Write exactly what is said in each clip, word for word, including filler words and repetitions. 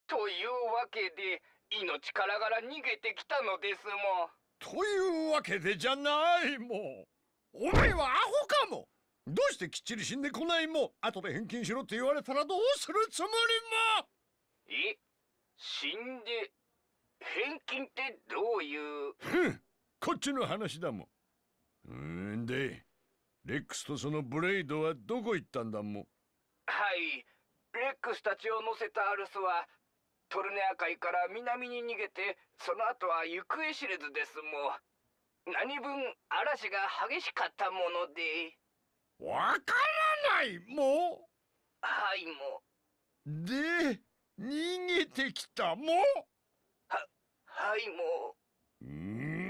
というわけで命からがら逃げてきたのですも。 というわけでじゃないもん。お前はアホかも。どうしてきっちり死んでこないも。後で返金しろって言われたらどうするつもりも。 え、死んで返金ってどういう。 ふん、こっちの話だもん。んでレックスとそのブレイドはどこ行ったんだもん。 はい、レックスたちを乗せたアルスはトルネア海から南に逃げて、その後は行方知れずですも。何分嵐が激しかったもので。 わからないもはいも。 う。で逃げてきたもははいも。 うー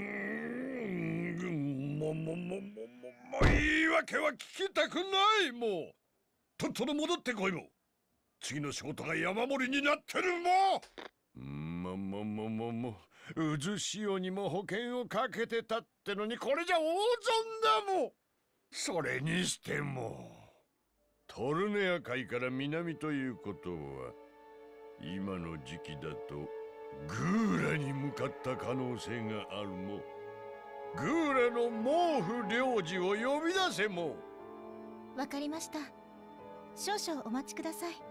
ん、もももももも言い訳は聞きたくないもう。とっとと戻ってこいも。次の仕事が山盛りになってるも。ももももも渦潮にも保険をかけてたってのにこれじゃ大損だもん。それにしてもトルネア海から南ということは今の時期だとグーラに向かった可能性があるも。グーラの毛布領事を呼び出せも。 わかりました。少々お待ちください。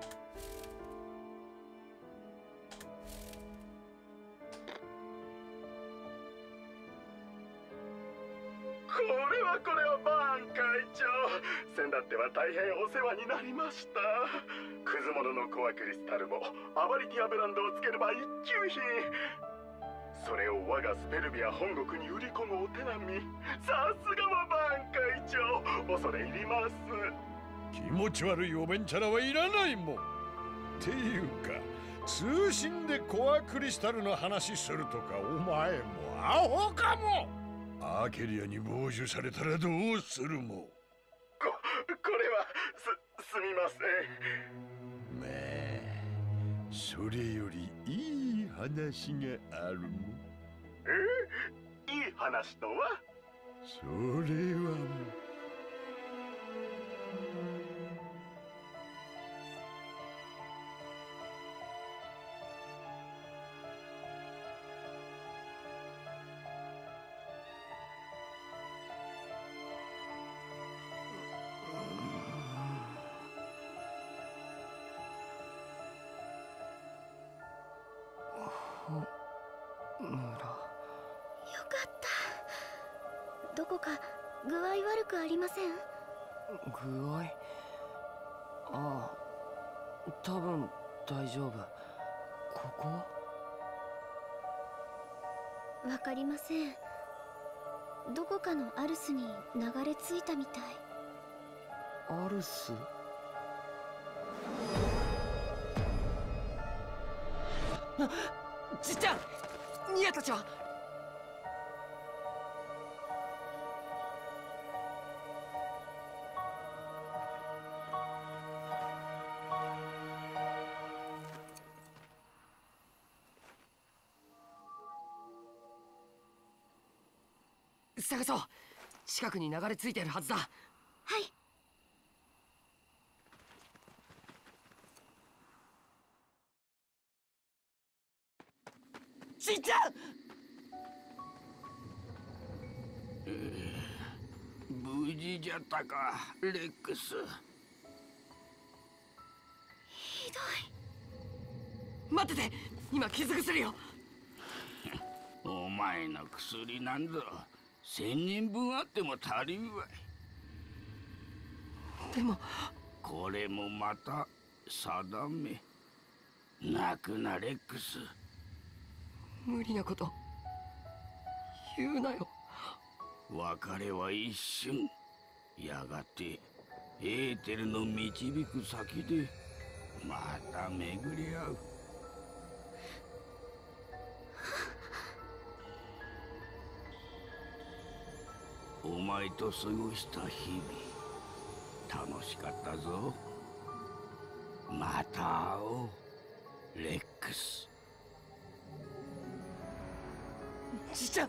これはこれはバーン会長、先だっては大変お世話になりました。クズモノのコアクリスタルもアバリティアブランドをつければ一級品。それを我がスペルビア本国に売り込むお手並み。さすがはバーン会長、恐れ入ります。 気持ち悪いおべんちゃらはいらないもん。っていうか通信でコアクリスタルの話するとかお前もアホかも。アーケリアに傍受されたらどうするも。 こ、これはす、すみません。 まあそれよりいい話があるも。 えいい話とは。 それはもうよかった。どこか具合悪くありません？ 具合？ああ、多分大丈夫。ここ？ わかりません。どこかのアルスに流れ着いたみたい。 アルス？あ、じっちゃん、ニアたちは？探そう。近くに流れ着いてるはずだ。 はい。 じいちゃん。 無事じゃったか、レックス。 ひどい。 待ってて、今傷薬を。 お前の薬なんぞ千人分あっても足りんわい。 でもこれもまた定め。泣くなレックス。 無理なこと言うなよ。 別れは一瞬。やがてエーテルの導く先でまた巡り合う。お前と過ごした日々楽しかったぞ。また会おうレックス。 じいちゃん。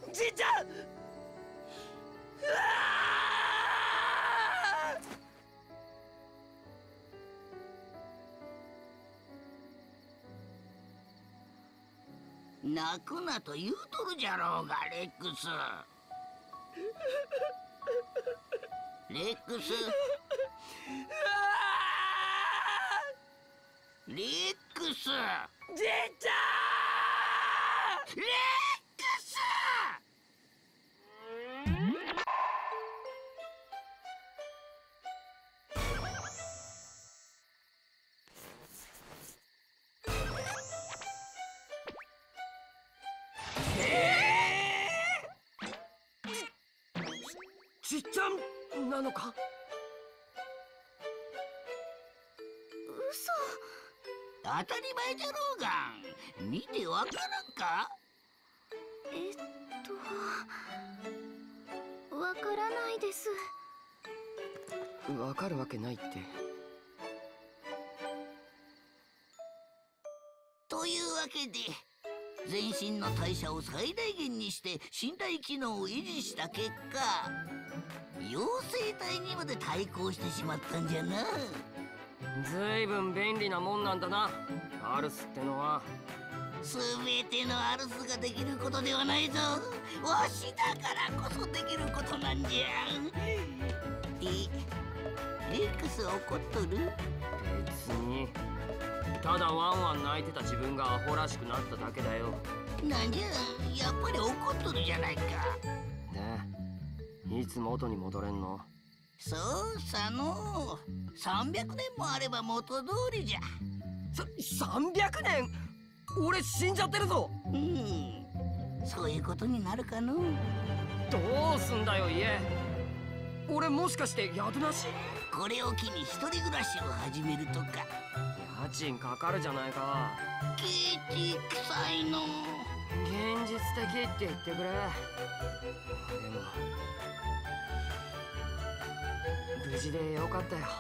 じいちゃん。うわー！泣くなと言うとるじゃろうが、レックス。レックス。レックス。じいちゃん。レックス。 じっちゃんなのか？ 嘘。 当たり前じゃろうが、見てわからんか？ えっとわからないです。 わかるわけないって。 というわけで全身の代謝を最大限にして身体機能を維持した結果、妖精体にまで対抗してしまったんじゃな。 ずいぶん便利なもんなんだな、アルスってのは。 全てのアルスができることではないぞ。わしだからこそできることなんじゃ。で、レックス怒っとる？ 別に。ただワンワン泣いてた自分がアホらしくなっただけだよ。 なんじゃ、やっぱり怒っとるじゃないか。 で、いつ元に戻れんの？ そうさのさんびゃくねんもあれば元通りじゃ。 ささんびゃくねん？俺死んじゃってるぞ。 うん、そういうことになるかの。 どうすんだよ家。俺もしかして宿なし？ これを機に一人暮らしを始めるとか。 家賃かかるじゃないか。 ケチくさいの。 現実的って言ってくれ。でも無事でよかったよ。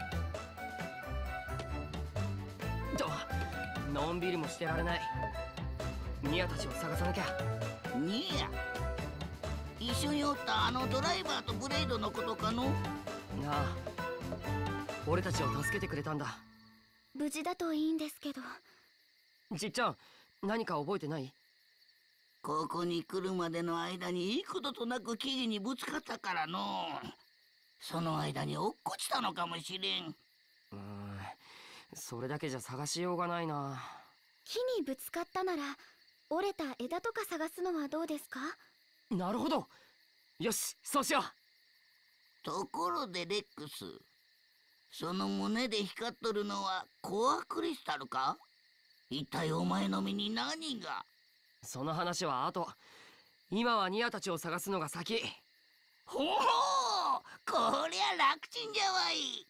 とのんびりもしてられない。ニアたちを探さなきゃ。 ニア？一緒におったあのドライバーとブレイドのことかの？ なあ、俺たちを助けてくれたんだ。 無事だといいんですけど。 じっちゃん、何か覚えてない？ ここに来るまでの間に幾度となく木々にぶつかったからの。その間に落っこちたのかもしれん。 うーん、それだけじゃ探しようがないな。 木にぶつかったなら折れた枝とか探すのはどうですか？ なるほど。よし、そうしよう。 ところでレックス、その胸で光っとるのはコアクリスタルか？一体お前の身に何が？ その話は後。今はニアたちを探すのが先。 ほほう、こりゃ楽ちんじゃわい。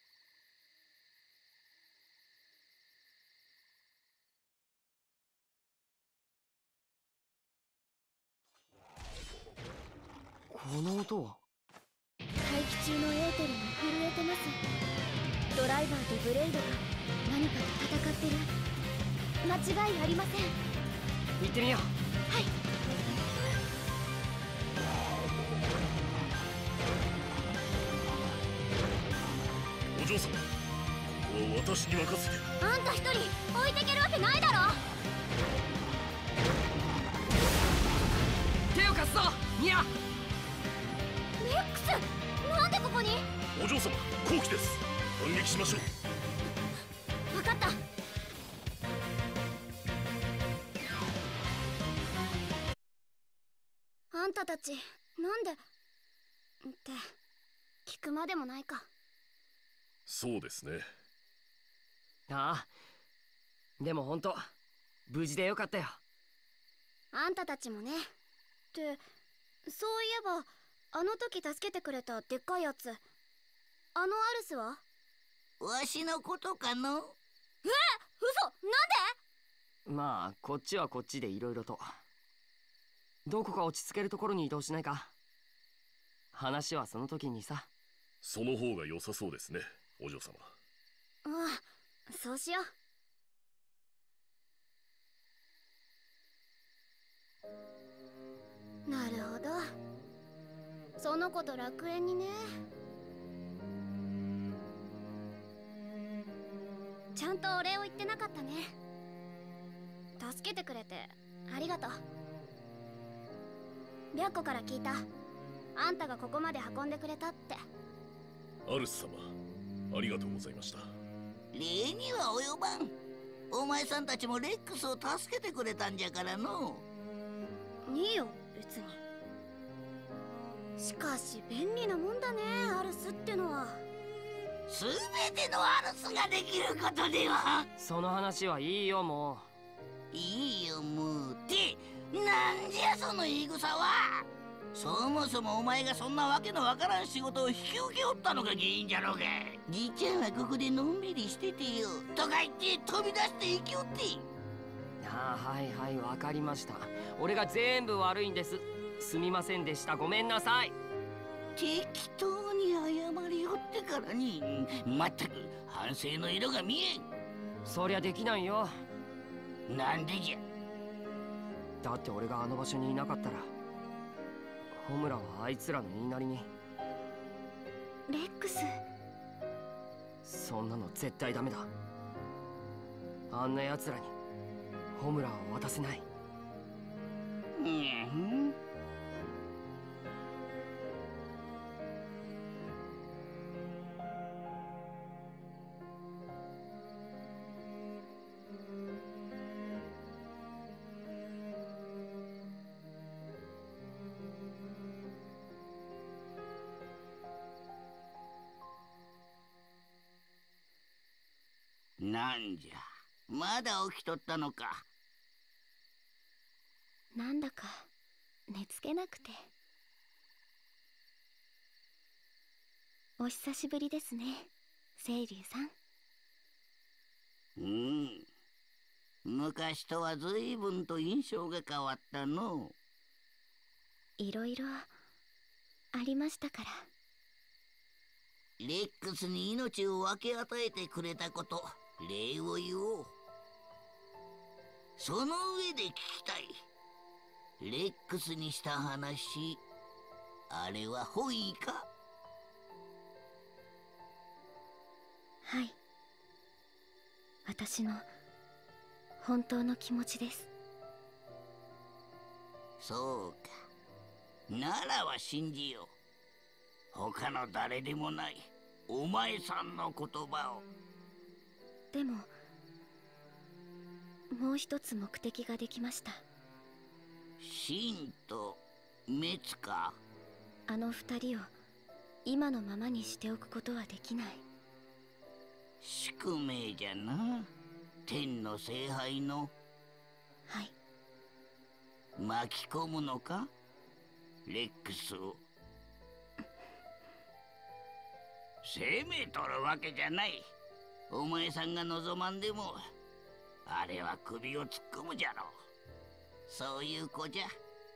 この音は？ 大気中のエーテルが震えてます。ドライバーとブレイドが何かと戦ってる。間違いありません。 行ってみよう。 はい。 お嬢様、ここは私に任せて。 あんた一人置いてけるわけないだろ。 手を貸すぞニア。 レックス、なんでここに？ お嬢様、好機です。反撃しましょう。 分かった。あんたたちなんでって聞くまでもないか。 そうですね。 ああ、でも本当無事でよかったよ。 あんたたちもね。ってそういえばあの時助けてくれたでっかいやつ、あのアルスは？ わしのことかの？ え、嘘、なんで？ まあこっちはこっちでいろいろと。どこか落ち着けるところに移動しないか。話はその時にさ。 その方が良さそうですね、お嬢様。 ああ、そうしよう。なほど。その子と楽園にね。ちゃんとお礼を言ってなかったね。助けてくれてありがとう。白子から聞いた。あんたがここまで運んでくれたって。 アルス様、ありがとうございました。 礼には及ばん。お前さんたちもレックスを助けてくれたんじゃからの。 いいよ別に。しかし便利なもんだね、アルスってのは。 すべてのアルスができることでは。 その話はいいよもいいよもうってなんじゃその言い草は。そもそもお前がそんなわけのわからん仕事を引き受けおったのが原因じゃろうが。じいちゃんはここでのんびりしててよとか言って飛び出して生きおって。 う。ああ、はいはい、わかりました。俺が全部悪いんです。すみませんでした。ごめんなさい。 適当に謝りおってからにまったく反省の色が見えん。 そりゃできないよ。 なんでじゃ。 だって俺があの場所にいなかったらホムラはあいつらの言いなりに。 レックス。 そんなの絶対ダメだ。あんな奴らにホムラは渡せない。 うんなんじゃまだ起きとったのか。 なんだか寝つけなくて。お久しぶりですね、清流さん。 うん昔とは随分と印象が変わったの。 いろいろありましたから。 レックスに命を分け与えてくれたこと礼を言おう。その上で聞きたい。レックスにした話あれは本意か。 はい、私の本当の気持ちです。 そうか、ならは信じよう。他の誰でもないお前さんの言葉を。 でももう一つ目的ができました。 真と滅か。 あの二人を今のままにしておくことはできない。 宿命じゃな。天の聖杯の。 はい。 巻き込むのかレックスを。責めとるわけじゃない。お前さんが望まんでもあれは首を突っ込むじゃろう。そういう子じゃ。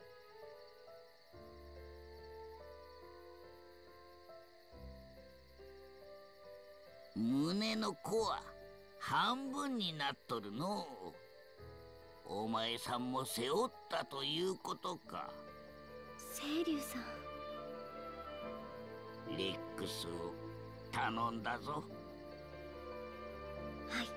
胸の子は半分になっとるのう。お前さんも背負ったということか。 清流さん。 レックスを頼んだぞ。 はい。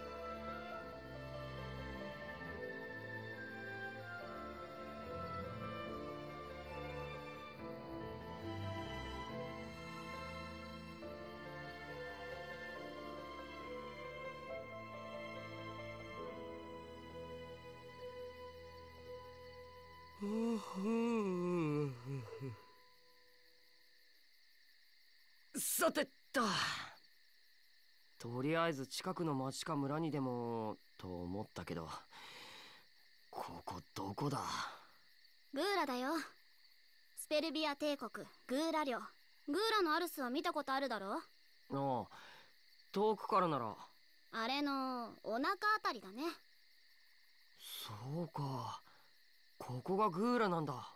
さてと、とりあえず近くの町か村にでもと思ったけど、ここどこだ。 グーラだよ。スペルビア帝国グーラ領。グーラのアルスは見たことあるだろ。 ああ、遠くからなら。 あれのお腹あたりだね。 そうか、ここがグーラなんだ。ん？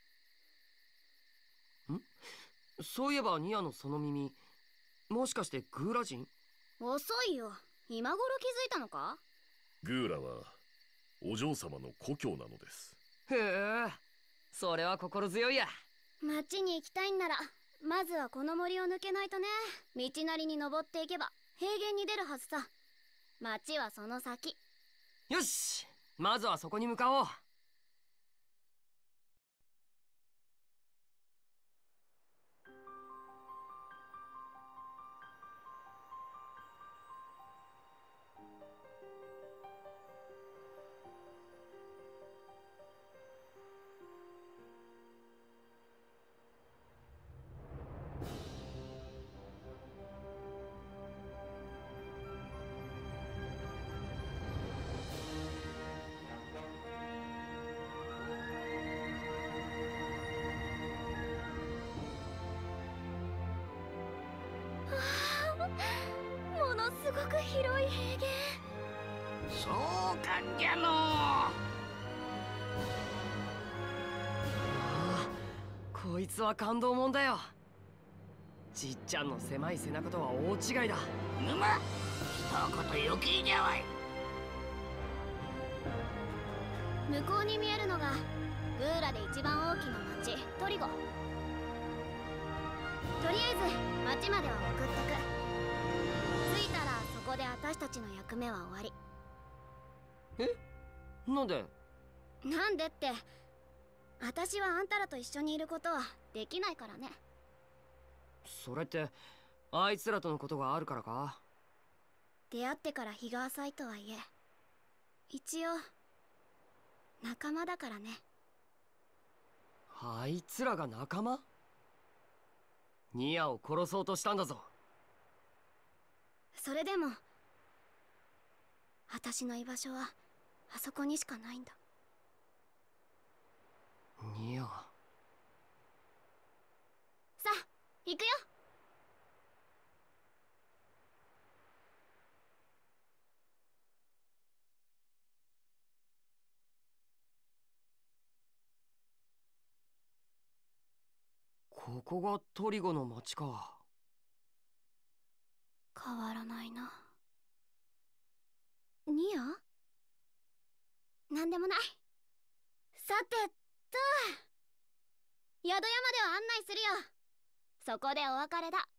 そういえばニアのその耳、もしかしてグーラ人？ 遅いよ、今頃気づいたのか？ グーラはお嬢様の故郷なのです。 へえ、 それは心強いや。 町に行きたいんならまずはこの森を抜けないとね。道なりに登っていけば平原に出るはずさ。町はその先。 よし、まずはそこに向かおう。 ものすごく広い平原。 そうかんじゃのう。 ああ、こいつは感動もんだよ。じっちゃんの狭い背中とは大違いだ。 ぬま、一言余計じゃわい。 向こうに見えるのがグーラで一番大きな町トリゴ。とりあえず町までは送っとく。着いたらそこで私たちの役目は終わり。 え、なんで？ なんでって、私はあんたらと一緒にいることはできないからね。 それってあいつらとのことがあるからか？ 出会ってから日が浅いとはいえ一応仲間だからね。 あいつらが仲間？ニアを殺そうとしたんだぞ。 それでも私の居場所はあそこにしかないんだ。 ニア。 さあ行くよ。 ここがトリゴの町か。 変わらないな。ニア？なんでもない。さてと、宿屋までは案内するよ。そこでお別れだ。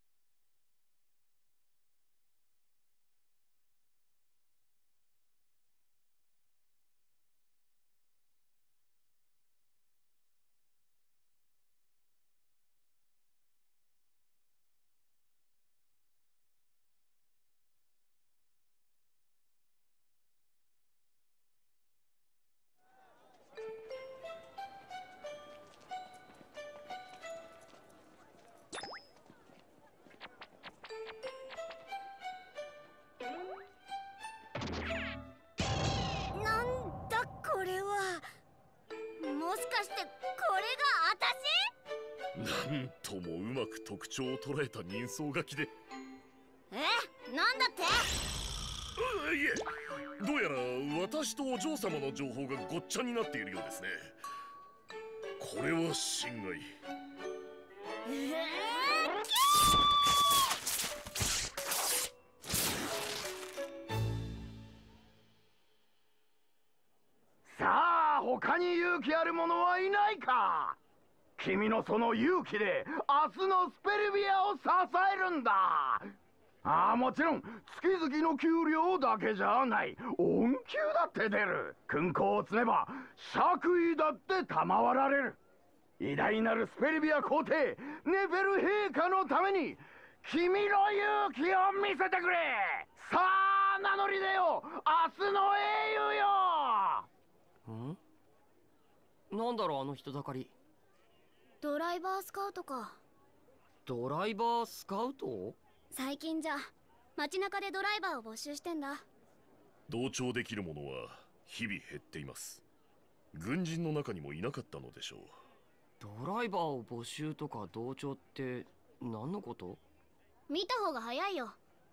なんだこれは。もしかしてこれが私？ なんともうまく特徴を捉えた人相書きで。 え、なんだって？ あ、いえ、どうやら私とお嬢様の情報がごっちゃになっているようですね。これは心外。 えーさあ他に勇気ある者はいないか。君のその勇気で明日のスペルビアを支えるんだ。ああ、もちろん月々の給料だけじゃない、恩給だって出る。勲功を積めば爵位だって賜られる。偉大なるスペルビア皇帝ネフェル陛下のために君の勇気を見せてくれ。さあ名乗り出よ、明日の英雄よ。 ん？なんだろうあの人だかり。 ドライバースカウトか。 ドライバースカウト？ 最近じゃ街中でドライバーを募集してんだ。 同調できる者は日々減っています。軍人の中にもいなかったのでしょう。 ドライバーを募集とか同調って何のこと？ 見た方が早いよ。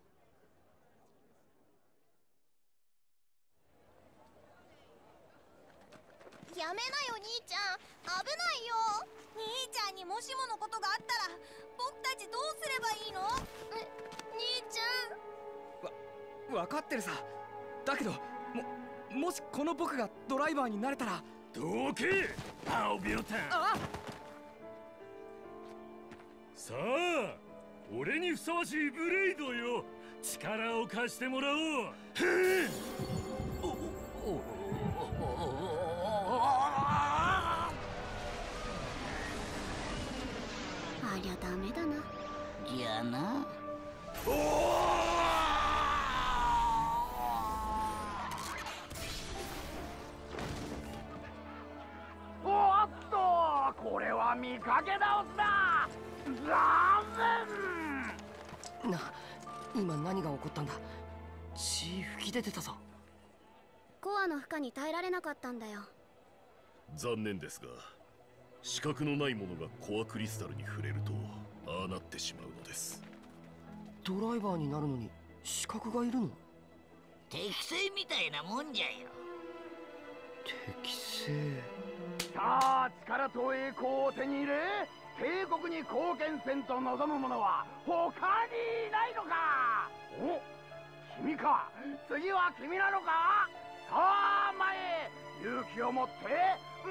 やめなよ兄ちゃん、危ないよ。兄ちゃんにもしものことがあったら僕たちどうすればいいの？え、兄ちゃん。 わ分かってるさ。だけどももしこの僕がドライバーになれたらどけ青ビオタン。さあ俺にふさわしいブレイドよ、力を貸してもらおう。 ありゃダメだな。 じゃあな。 おっと、これは見かけ倒すだ。残念。 な、今何が起こったんだ。血吹き出てたぞ。 コアの負荷に耐えられなかったんだよ。 残念ですが、視覚のないものがコアクリスタルに触れるとああなってしまうのです。 ドライバーになるのに資格がいるの？ 適正みたいなもんじゃよ。 適正。 さあ、力と栄光を手に入れ帝国に貢献せんと望む者は他にいないのか。お、君か。次は君なのか。さあ前へ、勇気を持って前へ。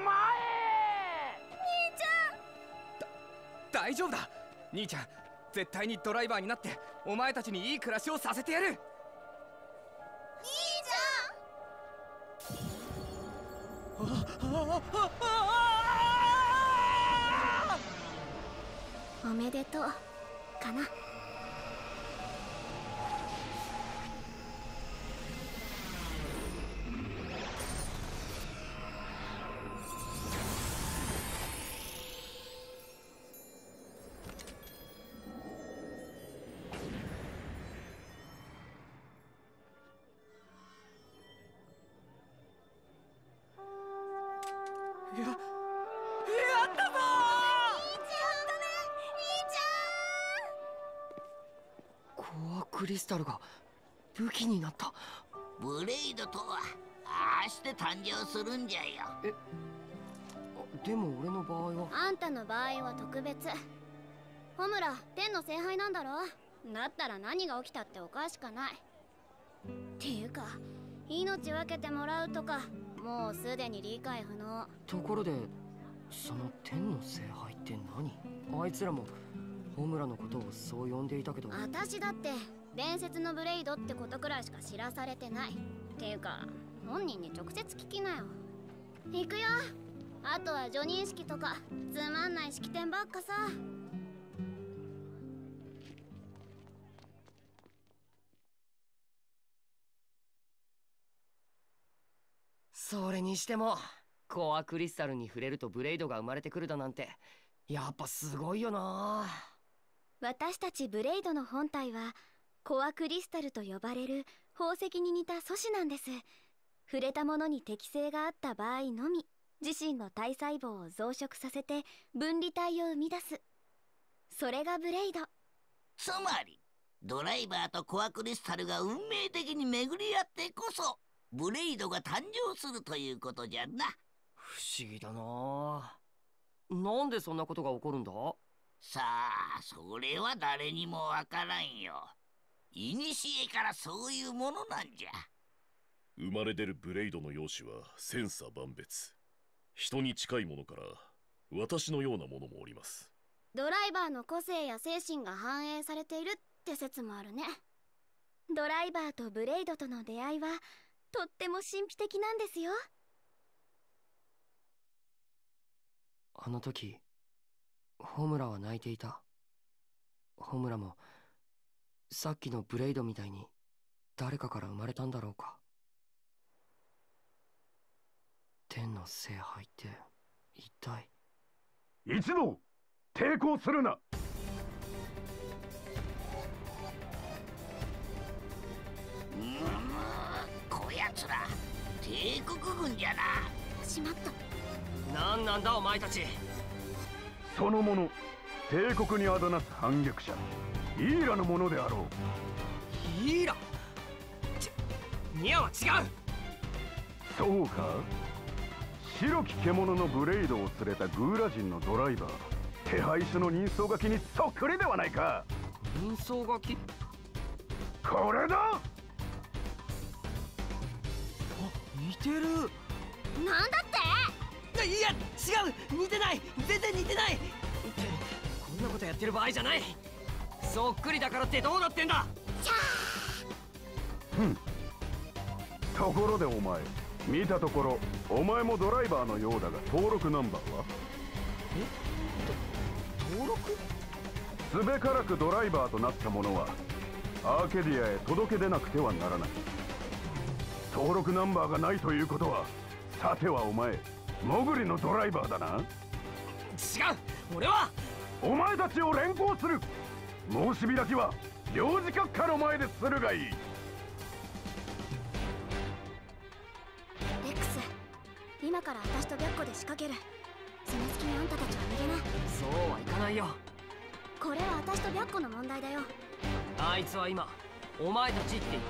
兄ちゃん。 大丈夫だ兄ちゃん、絶対にドライバーになってお前たちにいい暮らしをさせてやる。 兄ちおめでとうかな。 ややったぞコアクリスタルが武器になった。 ブレイドとはああして誕生するんじゃよ。 え、でも俺の場合は。 あんたの場合は特別。ホムラ、天の聖杯なんだろ。だったら何が起きたっておかしかない。っていうか、命分けてもらうとかもうすでに理解不能。 ところでその天の聖杯って何？あいつらもホムラのことをそう呼んでいたけど。 私だって伝説のブレイドってことくらいしか知らされてない。っていうか本人に直接聞きなよ。行くよ。あとは叙任式とかつまんない式典ばっかさ。 それにしてもコアクリスタルに触れるとブレイドが生まれてくるだなんてやっぱすごいよな。 私たちブレイドの本体はコアクリスタルと呼ばれる宝石に似た素子なんです。触れたものに適性があった場合のみ自身の体細胞を増殖させて分離体を生み出す。それがブレイド。 つまりドライバーとコアクリスタルが運命的に巡り合ってこそブレイドが誕生するということじゃな。 不思議だな。なんでそんなことが起こるんだ？ さあ、それは誰にもわからんよ。いにしえからそういうものなんじゃ。 生まれ出るブレイドの容姿は千差万別。人に近いものから私のようなものもおります。 ドライバーの個性や精神が反映されているって説もあるね。ドライバーとブレイドとの出会いはとっても神秘的なんですよ。 あの時ホムラは泣いていた。ホムラもさっきのブレイドみたいに誰かから生まれたんだろうか。天の聖杯って一体。 一同抵抗するな。 うむむ、こやつら帝国軍じゃな。 しまった。 なんなんだお前たち。 その者、帝国にあだなす反逆者イーラのものであろう。 イーラ？ちニアは違う。 そうか。白き獣のブレイドを連れたグーラ人のドライバー、手配書の人相書きにそっくりではないか。 人相書き？ これだ。 あ、似てる。 なんだって？ いや違う、似てない、全然似てないって、こんなことやってる場合じゃない。そっくりだからってどうなってんだ。 ふん。ところでお前、見たところお前もドライバーのようだが、登録ナンバーは？ え？登録？ すべからくドライバーとなった者はアーケディアへ届け出なくてはならない。登録ナンバーがないということは、さてはお前モグリのドライバーだな。 違う、俺は。 お前たちを連行する。申し開きは領事閣下の前でするがいい。 レックス、今から私と白虎で仕掛ける。その隙にあんたたちは逃げな。 そうはいかないよ。 これは私と白虎の問題だよ。 あいつは今お前たちって言った。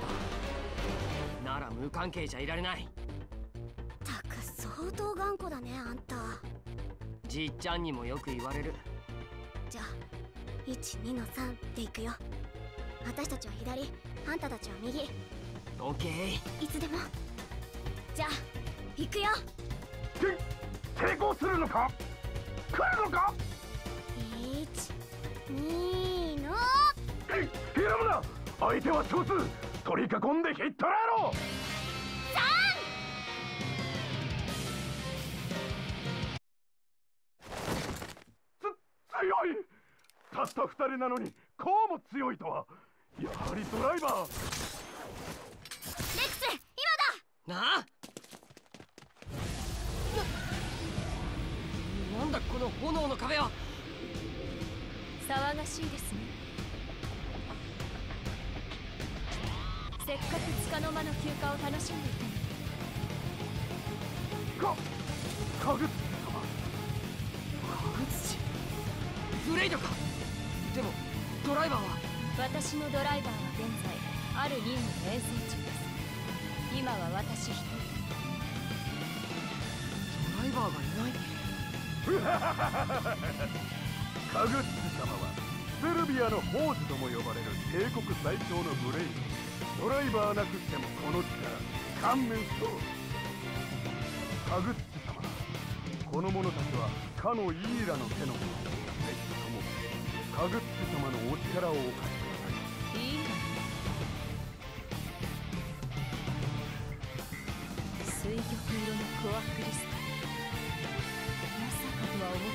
なら無関係じゃいられない。 たく相当頑固だね、あんた。 じっちゃんにもよく言われる。 じゃあいち、にのさんでいくよ。私たちは左、あんたたちは右。 オッケー。 いつでも。じゃあ行くよ。 成功するのか？来るのか？ いち、にの。 ひらむな。相手は少数。取り囲んでヒットラーろ。強い。たった二人なのにこうも強いとは。やはりドライバー。 レックス、今だ。 なあ、な、なんだこの炎の壁は。 騒がしいですね。せっかくつかの間の休暇を楽しんでいたのに。 か、かぐつ様。 かぐつちブレイドか。でもドライバーは。 私のドライバーは現在ある任務の演奏中です。今は私一人。 ドライバーがいない。 かぐつ様はセルビアのホーズとも呼ばれる帝国最強のブレイド。ドライバーなくしてもこの力勘弁しろ。かぐつ様、この者たちはかのイーラの手の者。ぜひともかぐつ様のお力をお貸しください。 いいわ。水玉色のコアクリスタル、まさかとは思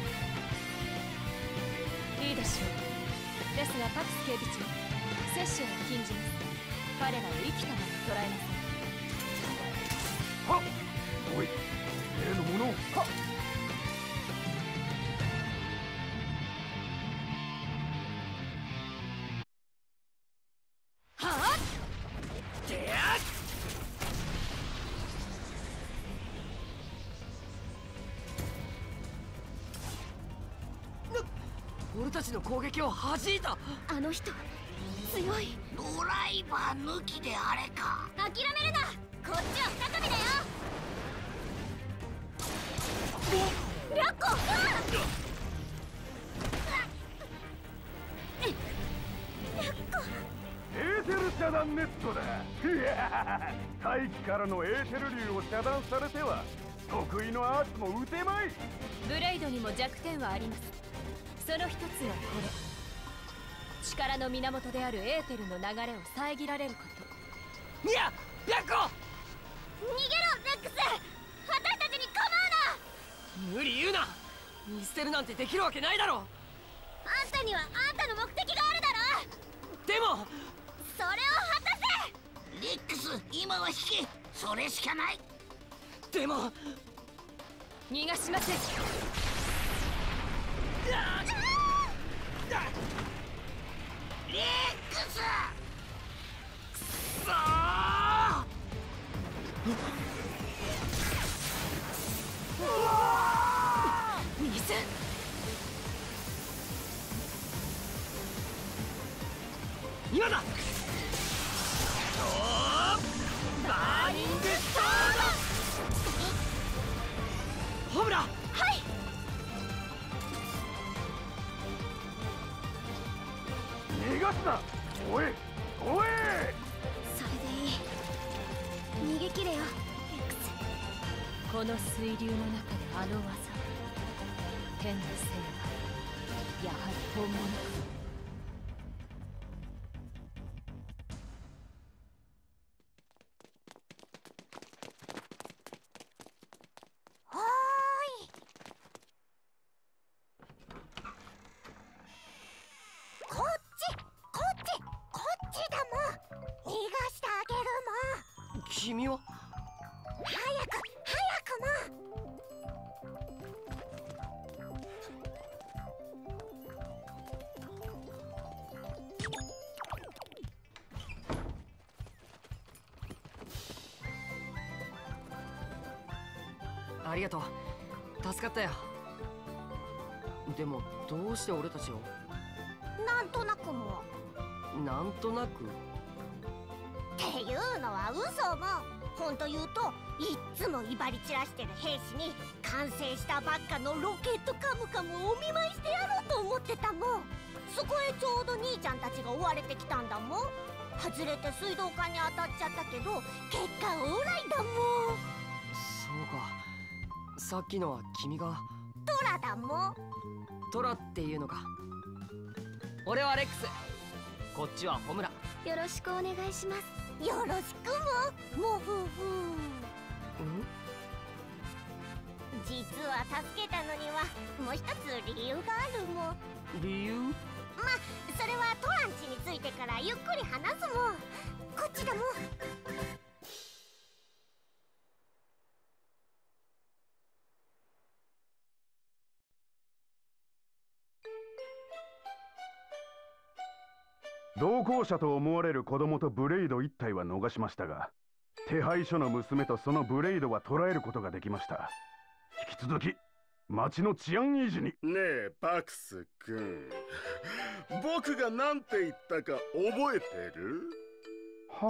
った。いいでしょう。ですがパクス警備長、摂取は禁じます。彼らを生きたまま捕らえなさい。 はっ、おい、例のものを。はっ。 俺たちの攻撃を弾いた。 あの人強い。 ドライバー抜きであれか。 諦めるな。こっちは再びだよ。白虎、 エーテル遮断ネットだ。いやー、大気からのエーテル流を遮断されては得意のアーツも打てまい。 ブレイドにも弱点はあります。その一つはこれ。力の源であるエーテルの流れを遮られること。 いや、白虎、 逃げろレックス。私たちに構うな。 無理言うな。見捨てるなんてできるわけないだろ。 あんたにはあんたの目的があるだろ。 でもそれを果たせ。 レックス、今は引け。それしかない。 でも逃がしません。 レックス、 さあ水。今だ。バーニングソード。ホムラ。 はい。 逃がすな。おいおい。 それでいい。逃げ切れよレックス。 この水流の中であの技、天のせいはやはり本物か。 はーい。こっちこっちこっちだもん。逃がしてあげるもん。 君は早く早くもん。 ありがとう。助かったよ。でもどうして俺たちを？ なんとなくも。 なんとなく？ っていうのは嘘も。ほんと言うと、いっつも威張り散らしてる兵士に完成したばっかのロケットカムカムをお見舞いしてやろうと思ってたもん。そこへちょうど兄ちゃんたちが追われてきたんだもん。外れて水道管に当たっちゃったけど結果オーライだもん。 そうか。さっきのは君がトラだもん。 トラっていうのか。俺はレックス、こっちはホムラ。 よろしくお願いします。 よろしくももふふ。 ん？ 実は助けたのにはもう一つ理由があるもん。 理由？ ま、それはトランチについてからゆっくり話すもん。こっちだもん。 同行者と思われる子供とブレイド一体は逃しましたが、手配書の娘とそのブレイドは捕らえることができました。引き続き町の治安維持に。 ねえパクス君、僕が何て言ったか覚えてる？ は？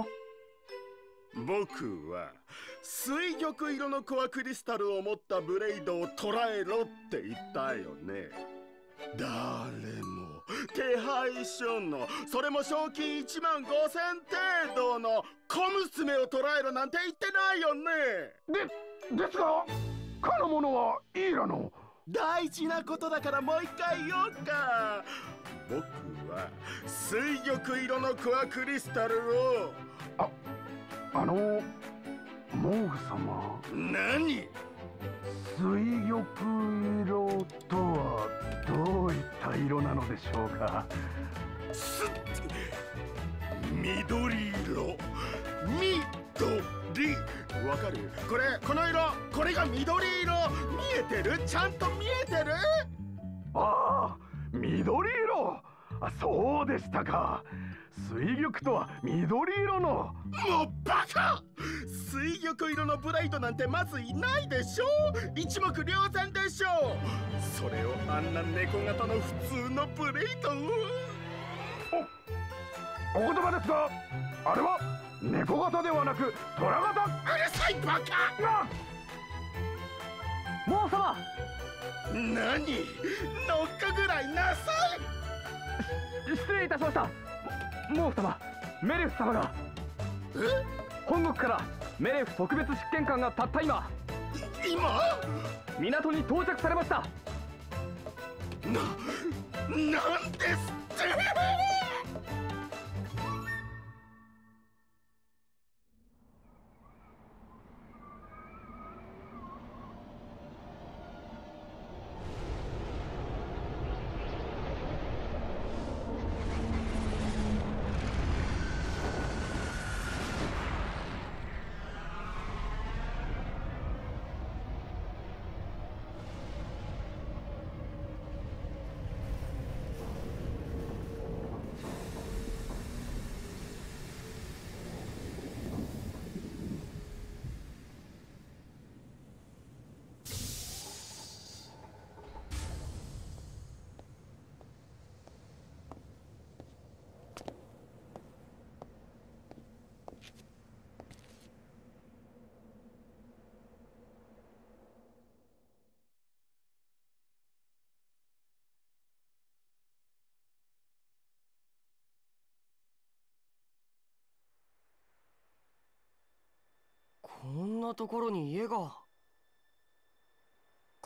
僕は水玉色のコアクリスタルを持ったブレイドを捕らえろって言ったよね。誰も手配書の、それも賞金いちまんごせん程度の小娘を捕らえろなんて言ってないよね。 で、ですがかの者はイーラの。 大事なことだからもう一回言おうか。僕は水玉色のコアクリスタルを。 あ、あのモーグ様。 何？ 水玉色とはどういった色なのでしょうか。 すっ、緑色。緑。わかる？これ、この色、これが緑色。見えてる？ちゃんと見えてる？ ああ、緑色。あ、そうでしたか。水玉とは緑色の。 もうバカ！水玉色のブレイドなんてまずいないでしょ。一目瞭然でしょ。それをあんな猫型の普通のブレイドを。 お、お言葉ですが、あれは猫型ではなく虎型。うるさいバカ！ モー様！ 何？ノックぐらいなさい！失礼いたしました。モーフ様、メレフ様が。 え？ 本国からメレフ特別執権官がたった今今港に到着されました。 な、なんですって？ こんなところに家が。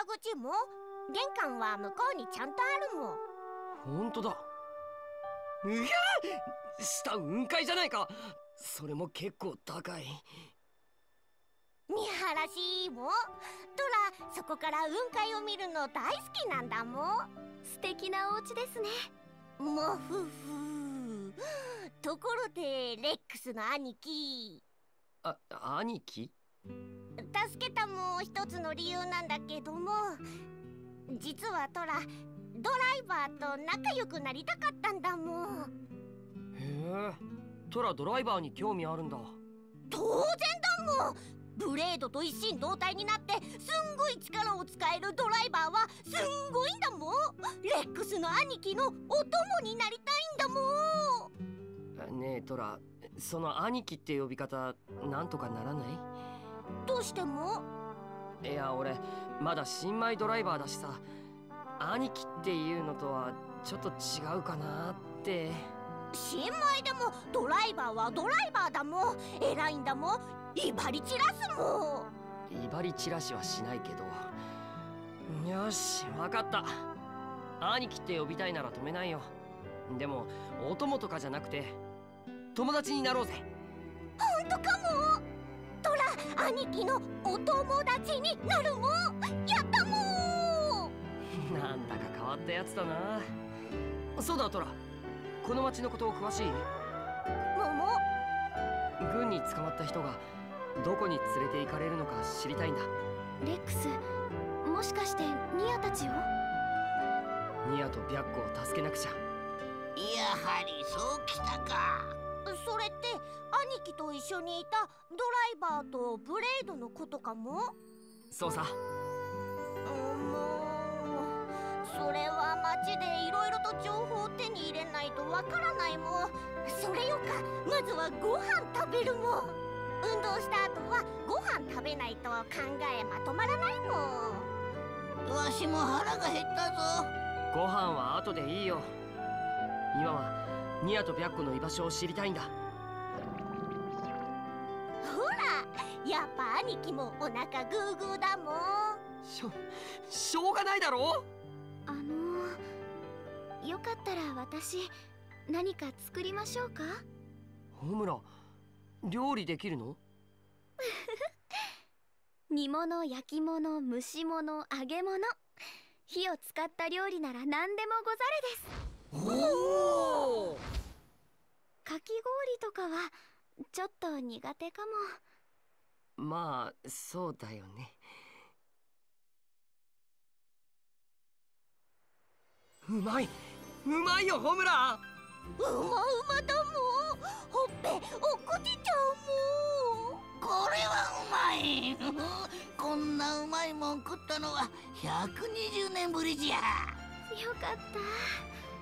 口も玄関は向こうにちゃんとあるもん。 ほんとだ。うやー、下雲海じゃないか。それも結構高い。 見晴らしいいもん。トラ、そこから雲海を見るの大好きなんだもん。 素敵なお家ですね。 もふふ。ところでレックスの兄貴。 あ、兄貴？ 助けたも一つの理由なんだけども、実はトラ、ドライバーと仲良くなりたかったんだもん。 へえ、トラドライバーに興味あるんだ。 当然だもん。ブレードと一心同体になってすんごい力を使えるドライバーはすんごいんだもん。レックスの兄貴のお供になりたいんだもん。 ねえトラ、その兄貴って呼び方なんとかならない？ どうしても？ いや、俺まだ新米ドライバーだしさ、兄貴っていうのとはちょっと違うかなって。 新米でもドライバーはドライバーだもん。偉いんだもん。威張り散らすもん。 威張り散らしはしないけど。よし、わかった。兄貴って呼びたいなら止めないよ。でもお供とかじゃなくて友達になろうぜ。 ほんとかも。トラ、兄貴のお友達になるもん。やったもん。 なんだか変わったやつだな。そうだトラ、この町のことを詳しい？ もも。 軍に捕まった人がどこに連れて行かれるのか知りたいんだ。 レックス、もしかしてニアたちを？ ニアと白虎を助けなくちゃ。 やはりそうきたか。 それって兄貴と一緒にいたドライバーとブレードのことかも？ そうさ。 もうそれは街でいろいろと情報を手に入れないとわからないもん。それよか、まずはご飯食べるもん。運動した後はご飯食べないと考えまとまらないもん。 わしも腹が減ったぞ。 ご飯は後でいいよ。今はニアと白虎の居場所を知りたいんだ。 ほら、やっぱ兄貴もお腹グーグーだもん。 しょ、しょうがないだろ。 あのー、よかったら私何か作りましょうか？ ホムラ、料理できるの？ 煮物、焼き物、蒸し物、揚げ物、火を使った料理なら何でもござれです。 おお。 かき氷とかはちょっと苦手かも。 まあそうだよね。うまい、うまいよホムラ。 うまうまだもん。ほっぺ落っこちちゃうもん。 これはうまい。こんなうまいもん食ったのはひゃくにじゅうねんぶりじゃ。 よかった。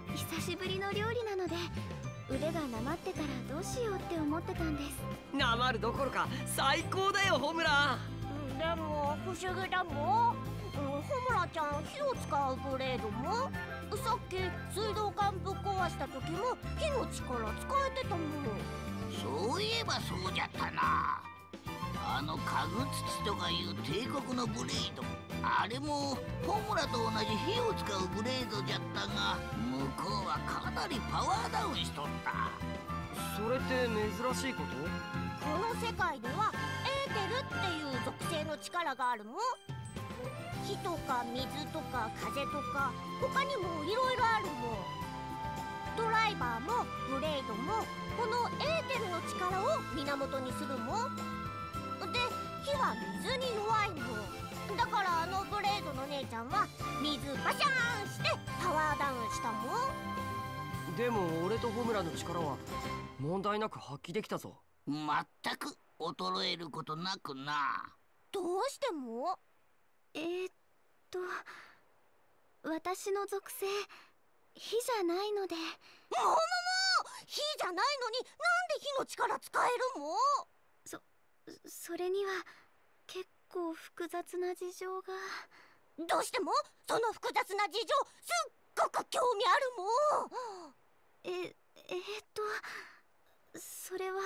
久しぶりの料理なので腕がなまってたらどうしようって思ってたんです。 なまるどころか最高だよホムラ。 でも不思議だもん。ホムラちゃん、火を使うブレードもさっき水道管ぶっ壊した時も火の力使えてたもん。 そういえばそうじゃったな。あの家具土とかいう帝国のブレード、あれもホムラと同じ火を使うブレードじゃったが、向こうはかなりパワーダウンしとった。 それって珍しいこと？ この世界ではエーテルっていう属性の力があるもん。火とか水とか風とか他にもいろいろあるもん。ドライバーもブレードもこのエーテルの力を源にするもん。で、火は水に弱いもん。だからあのブレードの姉ちゃんは水バシャーンしてパワーダウンしたもん。 でも俺とホムラの力は問題なく発揮できたぞ。 まったく衰えることなくな。 どうしても？ えー、っと私の属性火じゃないので。もももも、火じゃないのになんで火の力使えるもん？ そそれには結構複雑な事情が。 どうしてもその複雑な事情すっごく興味あるもん。 ええー、っとそれは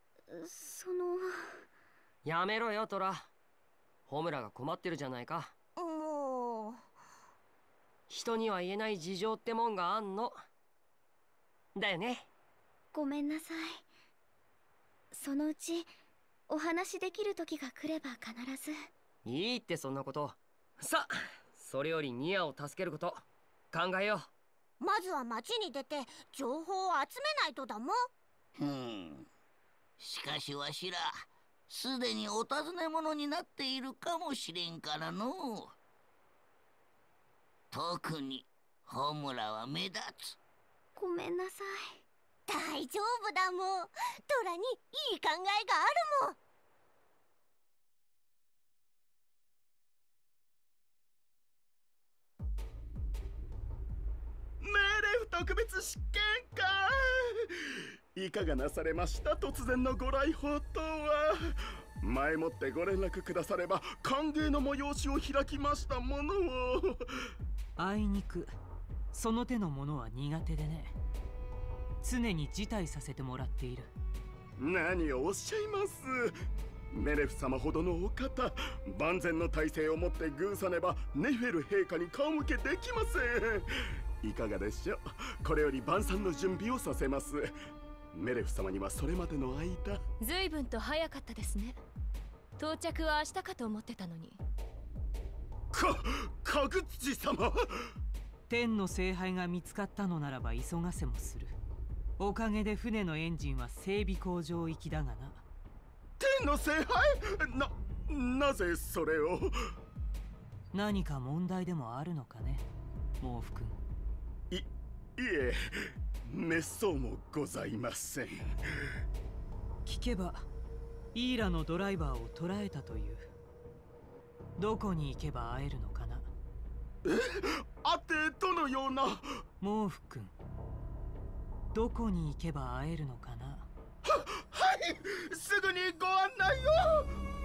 その。 やめろよトラ。ホムラが困ってるじゃないか。 人には言えない事情ってもんがあんのだよね。 ごめんなさい。そのうちお話できる時が来れば必ず。 いいってそんなこと。さあ、それよりニアを助けること考えよう。まずは町に出て情報を集めないとだもん。 ふん、しかしわしらすでにお尋ね者になっているかもしれんからの。特にホムラは目立つ。 ごめんなさい。 大丈夫だもん。トラにいい考えがあるもん。 メーレフ特別試験か。いかがなされました？突然のご来訪とは。前もってご連絡くだされば歓迎の催しを開きましたものを。 あいにくその手のものは苦手でね。常に辞退させてもらっている。 何をおっしゃいます。メレフ様ほどのお方、万全の体制をもって偶さねばネフェル陛下に顔向けできません。いかがでしょう。これより晩餐の準備をさせます。メレフ様にはそれまでの間。 随分と早かったですね。到着は明日かと思ってたのに。 か、かぐつち様。 天の聖杯が見つかったのならば急がせもする。おかげで船のエンジンは整備工場行きだがな。 天の聖杯？な、なぜそれを？ 何か問題でもあるのかね、毛布君。 い、いえ、めっそうもございません。 聞けばイーラのドライバーを捕らえたという。どこに行けば会えるのかな。 え、あってどのような？ 毛布君、どこに行けば会えるのかな。は、 はい、すぐにご案内を。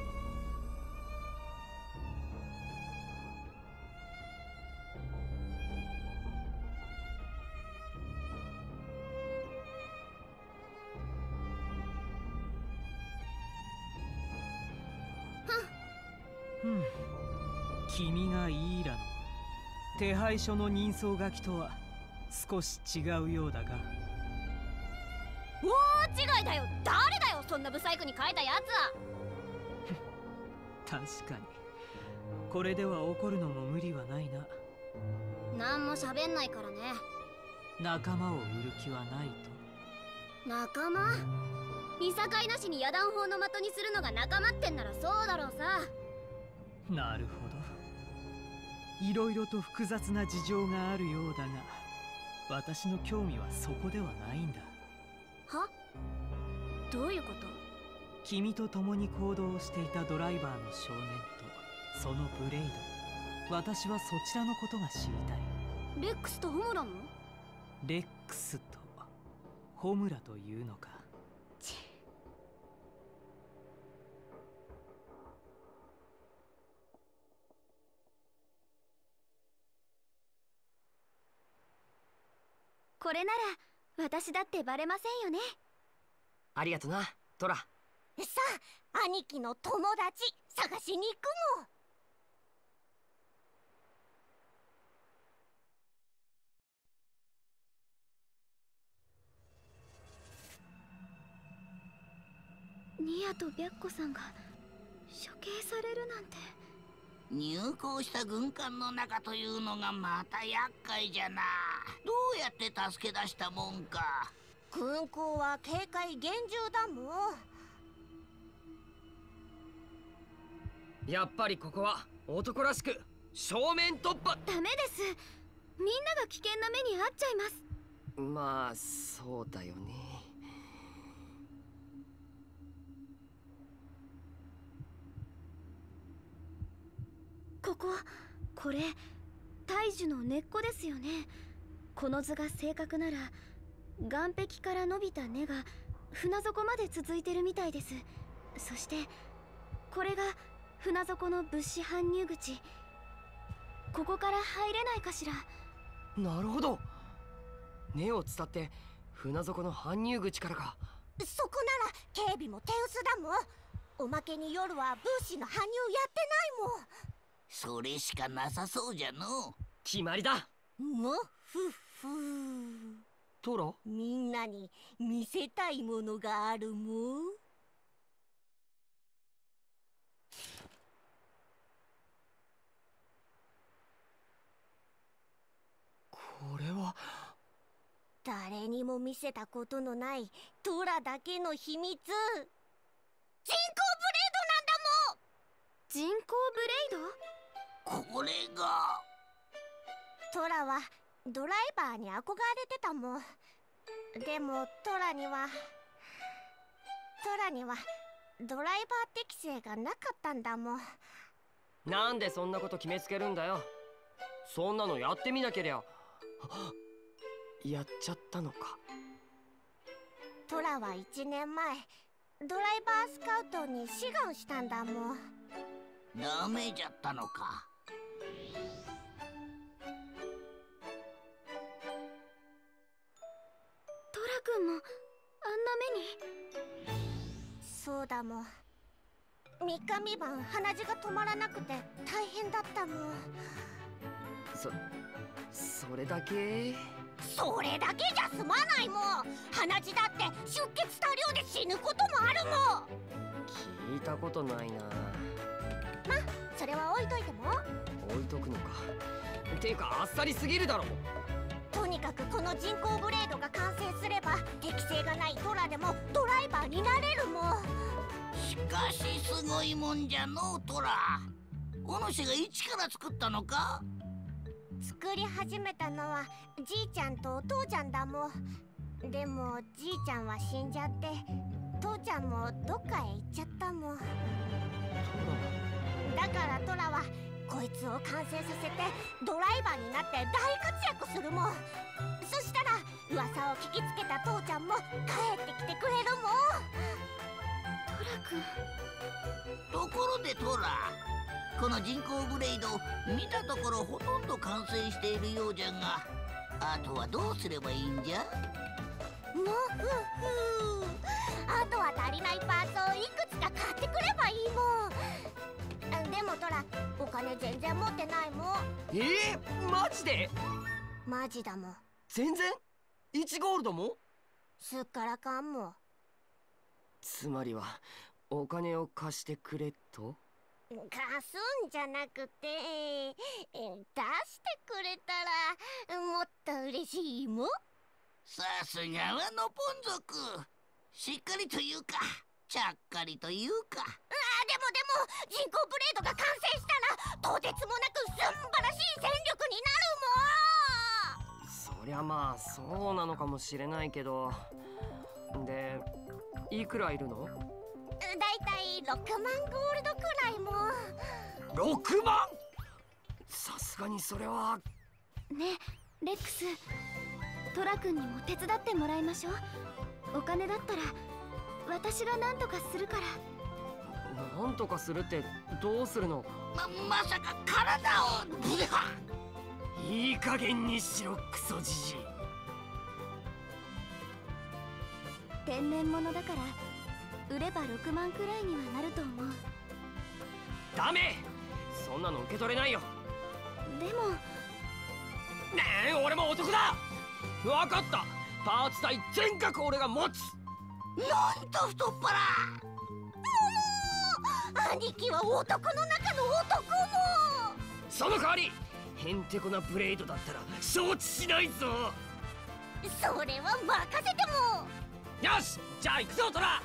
ふん、君がイーラの手配書の人相書きとは少し違うようだが。 大違いだよ。誰だよそんなブサイクに書いたやつは。確かにこれでは怒るのも無理はないな。 何も喋んないからね。 仲間を売る気はないと。 仲間？見境なしに野団砲の的にするのが仲間ってんならそうだろうさ。 なるほど、いろいろと複雑な事情があるようだが、私の興味はそこではないんだ。 は？どういうこと？ 君と共に行動していたドライバーの少年とそのブレイド、私はそちらのことが知りたい。 レックスとホムラも？ レックスとホムラというのか。 ちこれなら私だってバレませんよね。 ありがとなトラ。 さあ、兄貴の友達探しに行くもん。 ニアと白子さんが処刑されるなんて。 入港した軍艦の中というのがまた厄介じゃな。どうやって助け出したもんか。 軍港は警戒厳重だもん。やっぱりここは男らしく正面突破。 ダメです。みんなが危険な目に遭っちゃいます。 まあそうだよね。 ここ、これ大樹の根っこですよね。この図が正確なら岸壁から伸びた根が船底まで続いてるみたいです。そしてこれが船底の物資搬入口。ここから入れないかしら。 なるほど、根を伝って船底の搬入口からか。 そこなら警備も手薄だもん。おまけに夜は物資の搬入やってないもん。 それしかなさそうじゃの。 決まりだ。 もふふ。 トラ？ みんなに見せたいものがあるもん。 これは誰にも見せたことのないトラだけの秘密。人工ブレー人工ブレイド？ これがドなんだもん。トラはドライバーに憧れてたもん。でもトラにはトラにはドライバー適性がなかったんだもん。 なんでそんなこと決めつけるんだよ。そんなのやってみなけりゃ。やっちゃったのか。 トラはいちねんまえドライバースカウトに志願したんだもん。 ダメじゃったのか。 トラ君もあんな目に。 そうだもん。みっかみばん鼻血が止まらなくて大変だったもん。 そそれだけ？ それだけじゃ済まないもん。鼻血だって出血多量で死ぬこともあるもん。 聞いたことないな。 ま、それは置いといても。 置いとくのか。ていうかあっさりすぎるだろ。 とにかくこの人工ブレードが完成すれば適性がないトラでもドライバーになれるもん。 しかしすごいもんじゃのうトラ。お主が一から作ったのか？ 作り始めたのはじいちゃんとお父ちゃんだもん。でもじいちゃんは死んじゃって父ちゃんもどっかへ行っちゃったもん。だからトラはこいつを完成させてドライバーになって大活躍するもん。そしたら噂を聞きつけた父ちゃんも帰ってきてくれるもん。 トラ君。 ところでトラ、この人工ブレイド見たところほとんど完成しているようじゃが、あとはどうすればいいんじゃ？ もふふ。あとは足りないパーツをいくつか買ってくればいいもん。でもトラ、お金全然持ってないもん。 えー、マジで？ マジだもん。 全然？いちゴールドも？ すっからかんも。 つまりはお金を貸してくれと？ 貸すんじゃなくて出してくれたらもっと嬉しいもん。 さすがはノポン族。しっかりというかちゃっかりというか。ああ、でもでも人工ブレードが完成したらとてつもなくすんばらしい戦力になるもん。 そりゃまあそうなのかもしれないけど。でいくらいるの？ だいたいろくまんゴールドくらいも。 ろくまん？さすがにそれは。 ねえレックス、トラ君にも手伝ってもらいましょう。お金だったら私が何とかするから。 何とかするってどうするの？ ま、まさか体をブレハ。 いい加減にしろクソじじい。 天然物だから売ればろくまんくらいにはなると思う。 ダメ！そんなの受け取れないよ。 でもねえ、俺も男だ。分かった、パーツ代全額俺が持つ。 なんと太っ腹。 もう兄貴は男の中の男も。 その代わりへんてこなブレイドだったら承知しないぞ。 それは任せても。 よし、じゃあ行くぞトラ。 も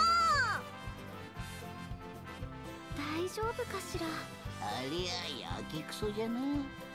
う大丈夫かしら。 ありゃやけくそじゃな。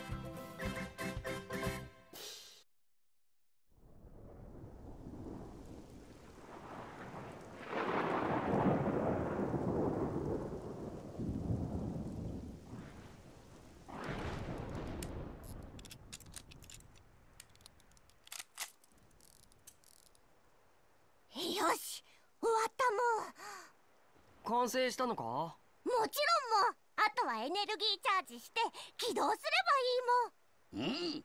よし、終わったもん。 完成したのか？ もちろんも。あとはエネルギーチャージして起動すればいいもん。 うん、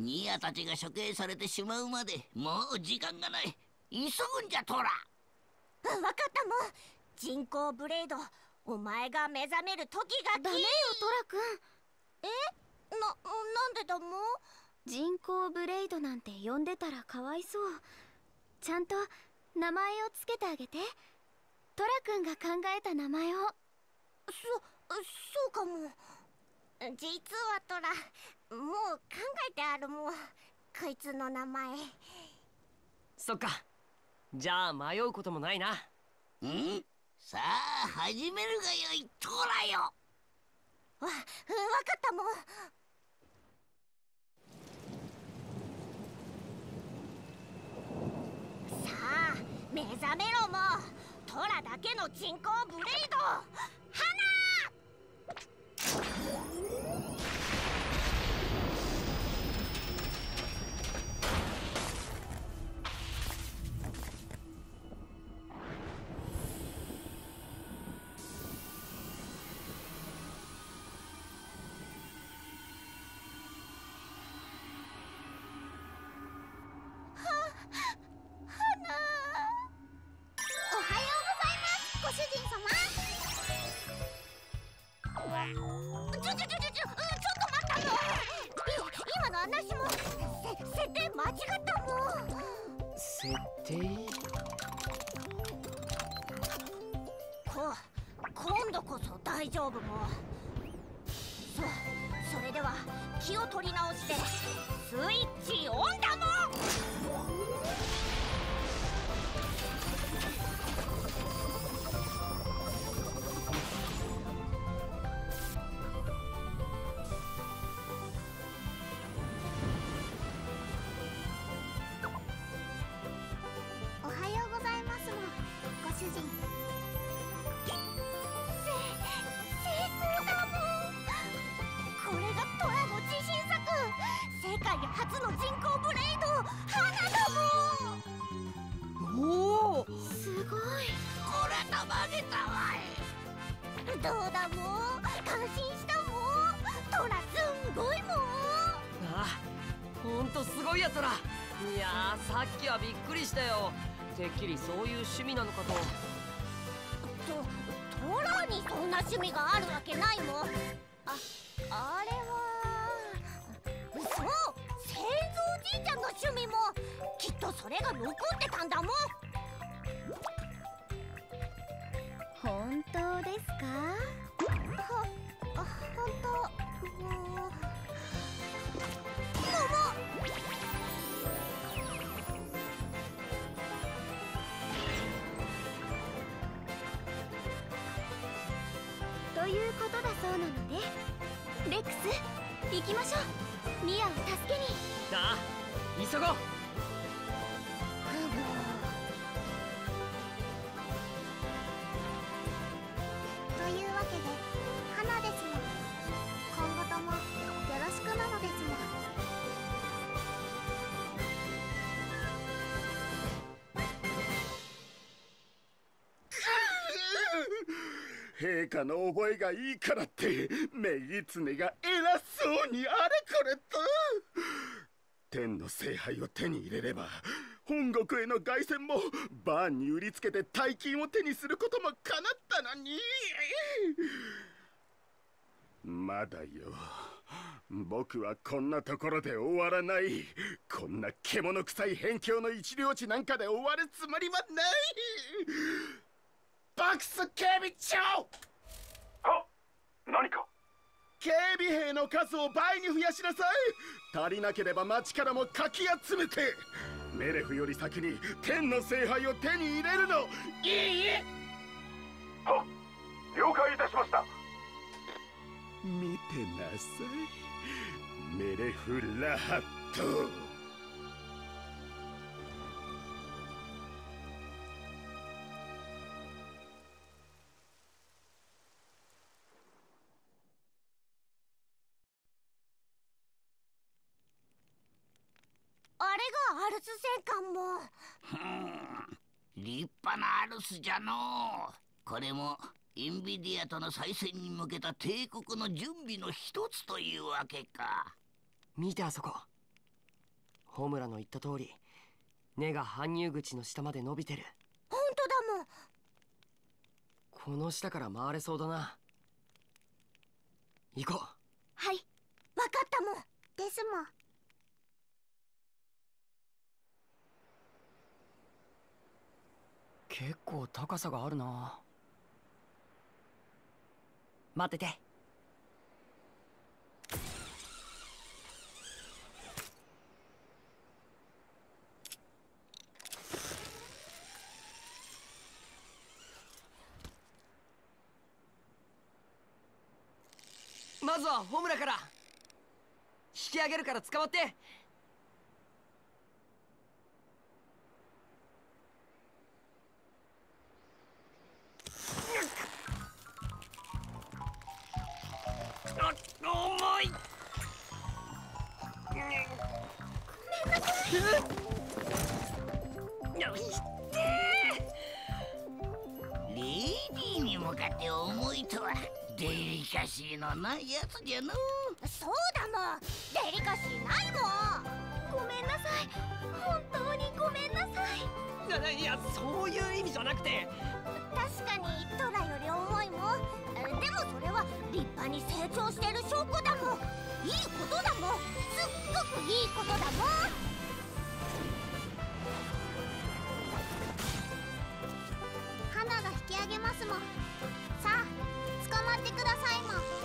ニアたちが処刑されてしまうまでもう時間がない。急ぐんじゃトラ。 分かったもん。人工ブレード、お前が目覚める時がき。 ダメよトラ君。 えな、なんでだもん。 人工ブレイドなんて呼んでたらかわいそう。ちゃんと名前をつけてあげて。トラくんが考えた名前を。 そそうかも。実はトラもう考えてあるもん、こいつの名前。 そっか、じゃあ迷うこともないな。 んさあ始めるがよい、トラよ。 わ、わかったもん。さあ目覚めろも。トラだけの人工ブレイド、花。ちょちょちょちょちょ、ちょっと待ったの。今の話もせ設定間違ったもん。 設定？ こ今度こそ大丈夫も。そそれでは気を取り直してスイッチオンだもん。初の人工ブレイド、花だもん。 おお、 すごい。 これたまげたわい。 どうだもん、感心したもん。トラすんごいもん。 ああ、ほんとすごいやトラ。いやー、さっきはびっくりしたよ。てっきりそういう趣味なのかと。 とトラにそんな趣味があるわけないもん。あ、あれはそう、製造じいちゃんの趣味もきっとそれが残ってたんだもん。 本当ですか？ は、あ、本当。もうももということだそうなので、レックス行きましょう。ミアを助けに。 ああ、急ごう。 というわけで花ですもん。今後ともよろしくなのですもん。 陛下の覚えがいいからってメギツネが偉そうにあれこれと。天の聖杯を手に入れれば本国への凱旋もバーンに売りつけて大金を手にすることも叶ったのに。まだよ、僕はこんなところで終わらない。こんな獣臭い辺境の一領地なんかで終わるつもりはない。バックス警備長！ は？何か？ 警備兵の数を倍に増やしなさい。足りなければ町からもかき集めてメレフより先に天の聖杯を手に入れるのいい？ は、了解いたしました。 見てなさい、メレフ・ラハット。 あれがアルス戦艦も。 ふん、立派なアルスじゃのう。これもインビディアとの再戦に向けた帝国の準備の一つというわけか。 見てあそこ。ホムラの言った通り、根が搬入口の下まで伸びてる。 本当だもん。 この下から回れそうだな。行こう。 はい、わかったもん。ですもん。 結構高さがあるな。待ってて。まずはホムラから。引き上げるから捕まって。重い。 レディーに向かって重いとはデリカシーのないやつじゃの。 そうだもん、デリカシーないもん。 ごめんなさい、本当にごめんなさい。 いや、そういう意味じゃなくて。 確かにトラより重いもん。でもそれは立派に成長してる証拠だもん。いいことだもん、すっごくいいことだもん。花が引き上げますもん。さあ捕まってくださいもん。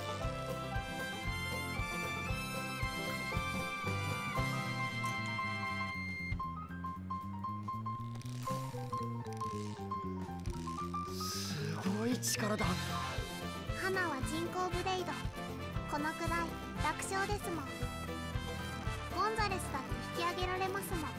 すごい力だ。 花は人工ブレイド。このくらい楽勝ですもん。ゴンザレスだって引き上げられますもん。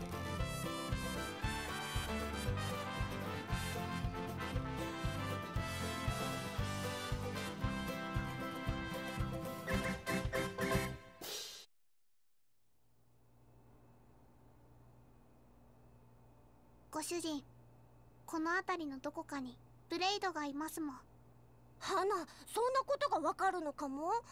ご主人、この辺りのどこかにブレイドがいますもん。花、そんなことがわかるのかも。はい、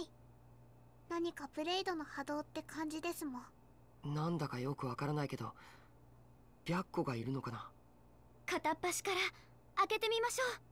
何かブレイドの波動って感じですもん。 なんだかよくわからないけど、白虎がいるのかな。 片っ端から開けてみましょう。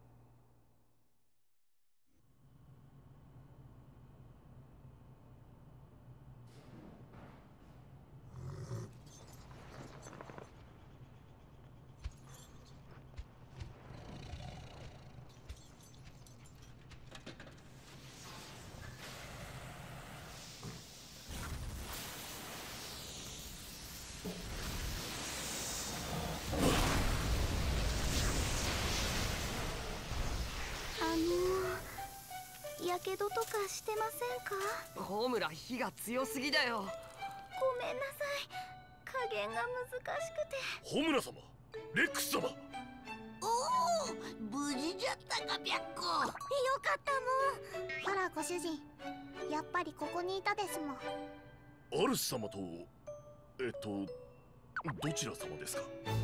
やけどとかしてませんか？ ホムラ、火が強すぎだよ。 ごめんなさい、加減が難しくて。 ホムラ様、レックス様。 おお、無事じゃったか、白虎。よかったもん。ほらご主人、やっぱりここにいたですもん。 アルス様とえっとどちら様ですか？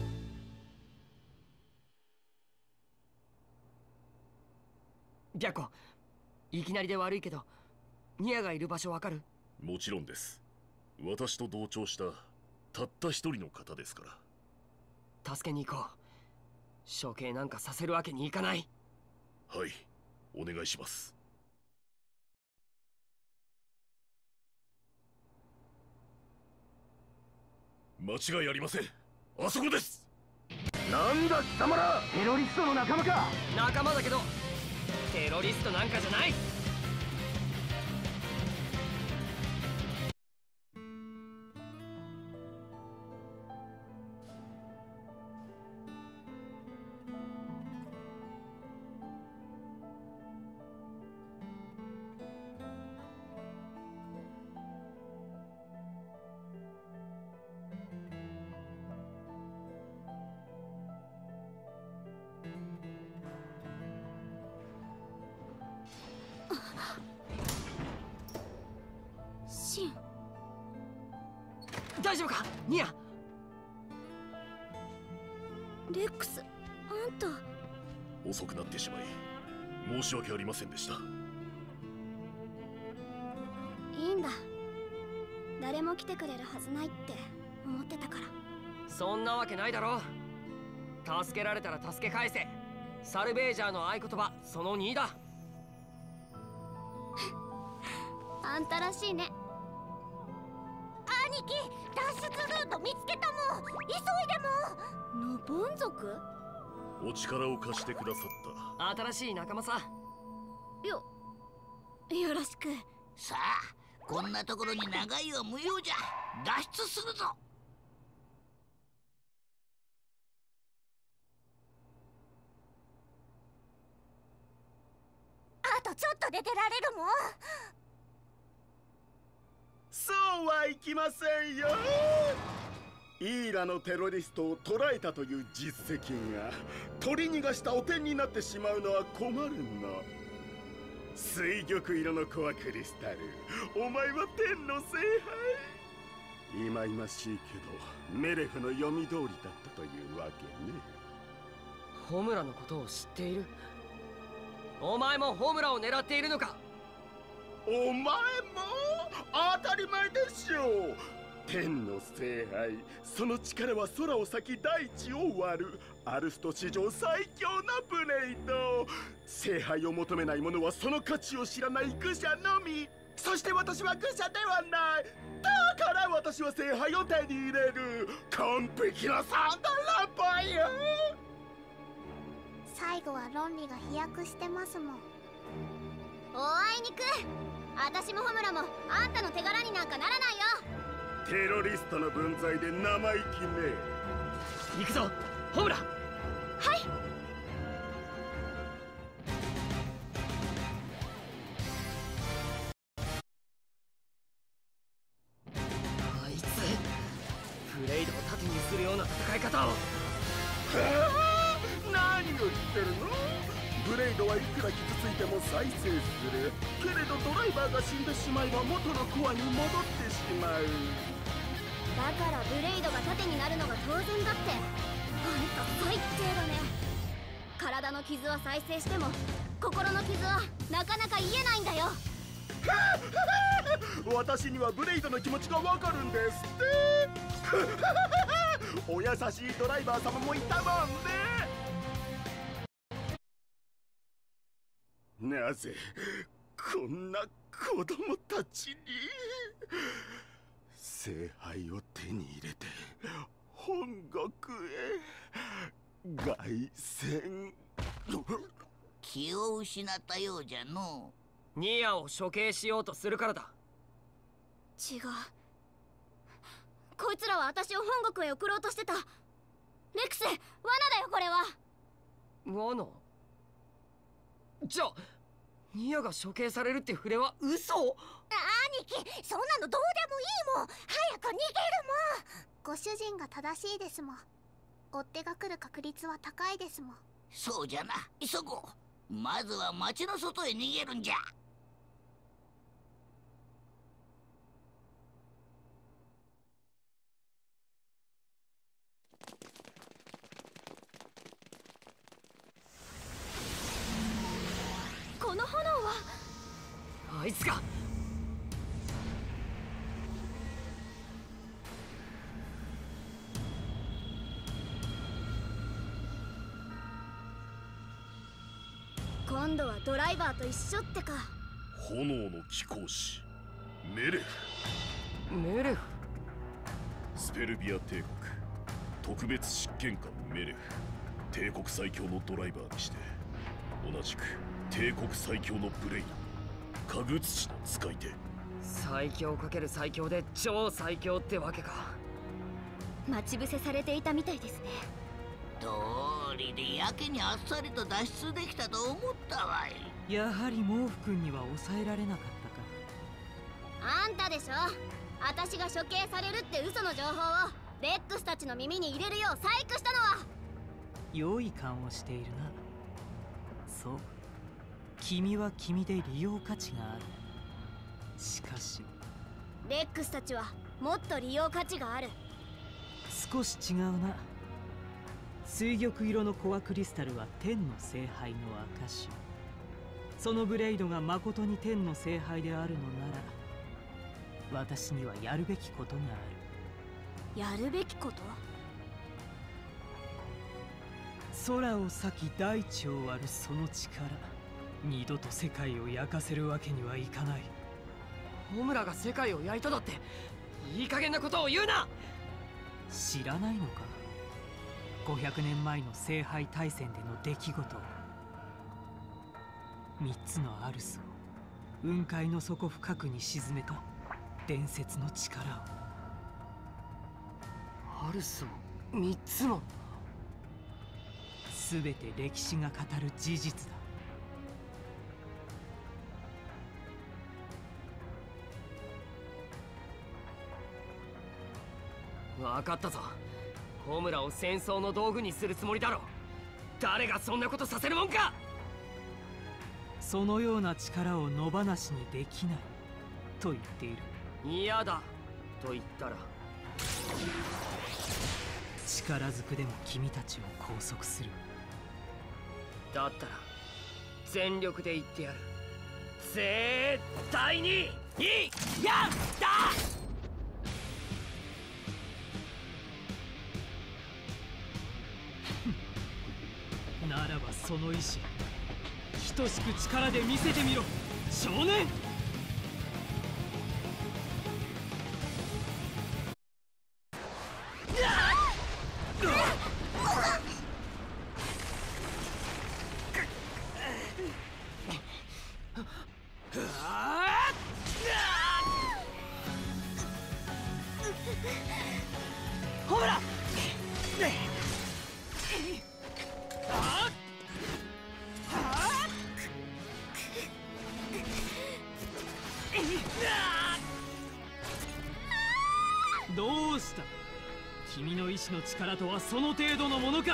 白虎、いきなりで悪いけど、ニアがいる場所わかる？ もちろんです。私と同調したたった一人の方ですから。 助けに行こう。処刑なんかさせるわけにいかない。 はい、お願いします。間違いありません。あそこです。 なんだ貴様ら、テロリストの仲間か？ 仲間だけどテロリストなんかじゃない。 シン、 大丈夫かニア？ レックス、あんた。 遅くなってしまい申し訳ありませんでした。 いいんだ、誰も来てくれるはずないって思ってたから。 そんなわけないだろ。助けられたら助け返せ。サルベージャーの合言葉そのにだ。 あんたらしいね。 兄兄貴、脱出ルート見つけたもん。急いでも。 ノボン族？ お力を貸してくださっ新しい仲間さ。 よよろしく。 さあ、こんなところに長居は無用じゃ。脱出するぞ。 あとちょっとで出られるもん。 そうはいきませんよ。イーラのテロリストを捕らえたという実績が取り逃がした汚点になってしまうのは困るの。水玉色のコアクリスタル、お前は天の聖杯。忌々しいけどメレフの読み通りだったというわけね。 ホムラのことを知っている。お前もホムラを狙っているのか。 お前も当たり前でしょう。天の聖杯、その力は空を裂き大地を割るアルスト史上最強のブレイド。聖杯を求めない者はその価値を知らない愚者のみ。そして私は愚者ではない。だから私は聖杯を手に入れる。完璧なサンダーランパイよ。 最後は論理が飛躍してますもん。 おあいにく。私もホムラもあんたの手柄になんかならないよ。 テロリストの分際で生意気ね。 行くぞホムラ。 はい。 あいつブレイドを盾にするような戦い方を。 何を言ってるの。ブレイドはいくら傷ついても再生する。けれどドライバーが死んでしまえば元のコアに戻ってしまう。 だからブレイドが盾になるのが当然だって。あんた最低だね。体の傷は再生しても心の傷はなかなか癒えないんだよ。 私にはブレイドの気持ちがわかるんですって。お優しいドライバー様もいたもんね。なぜこんな子供たちに。聖杯を手に入れて本国へ凱旋。 気を失ったようじゃの。 ニアを処刑しようとするからだ。 違う。こいつらは私を本国へ送ろうとしてた。レクス、罠だよこれは。 罠？じゃあニアが処刑されるって触れは嘘？ 兄貴、そんなのどうでもいいもん。早く逃げるもん。ご主人が正しいですもん。追っ手が来る確率は高いですもん。 そうじゃな、急ごう。まずは町の外へ逃げるんじゃ。 この炎は。 あいつが。 今度はドライバーと一緒ってか。 炎の貴公子メレフ。 メレフ。 スペルビア帝国特別執権官メレフ。帝国最強のドライバーにして同じく帝国最強のブレイド、家具土の使い手。 最強かける最強で超最強ってわけか。 待ち伏せされていたみたいですね。 どうりでやけにあっさりと脱出できたと思ったわい。 やはり毛布君には抑えられなかったか。あんたでしょ。私が処刑されるって嘘の情報をレックスたちの耳に入れるよう細工したのは。 良い勘をしているな。そう、君は君で利用価値がある。しかしレックスたちはもっと利用価値がある。 少し違うな。水玉色のコアクリスタルは天の聖杯の証。そのブレイドが誠に天の聖杯であるのなら、私にはやるべきことがある。やるべきこと？ 空を裂き大地を割るその力、二度と世界を焼かせるわけにはいかない。 ホムラが世界を焼いただっていい加減なことを言うな。 知らないのか、ごひゃくねんまえの聖杯大戦での出来事を。三つのアルスを雲海の底深くに沈めた伝説の力を。 アルスを三つも。 全て歴史が語る事実だ。 分かったぞ。ホムラを戦争の道具にするつもりだろう。誰がそんなことさせるもんか。 そのような力を野放しにできないと言っている。 嫌だと言ったら力ずくでも君たちを拘束する。 だったら全力で言ってやる。絶対にいいやったならばその意志、等しく力で見せてみろ少年。 ほらどうした？君の意志の力とはその程度のものか？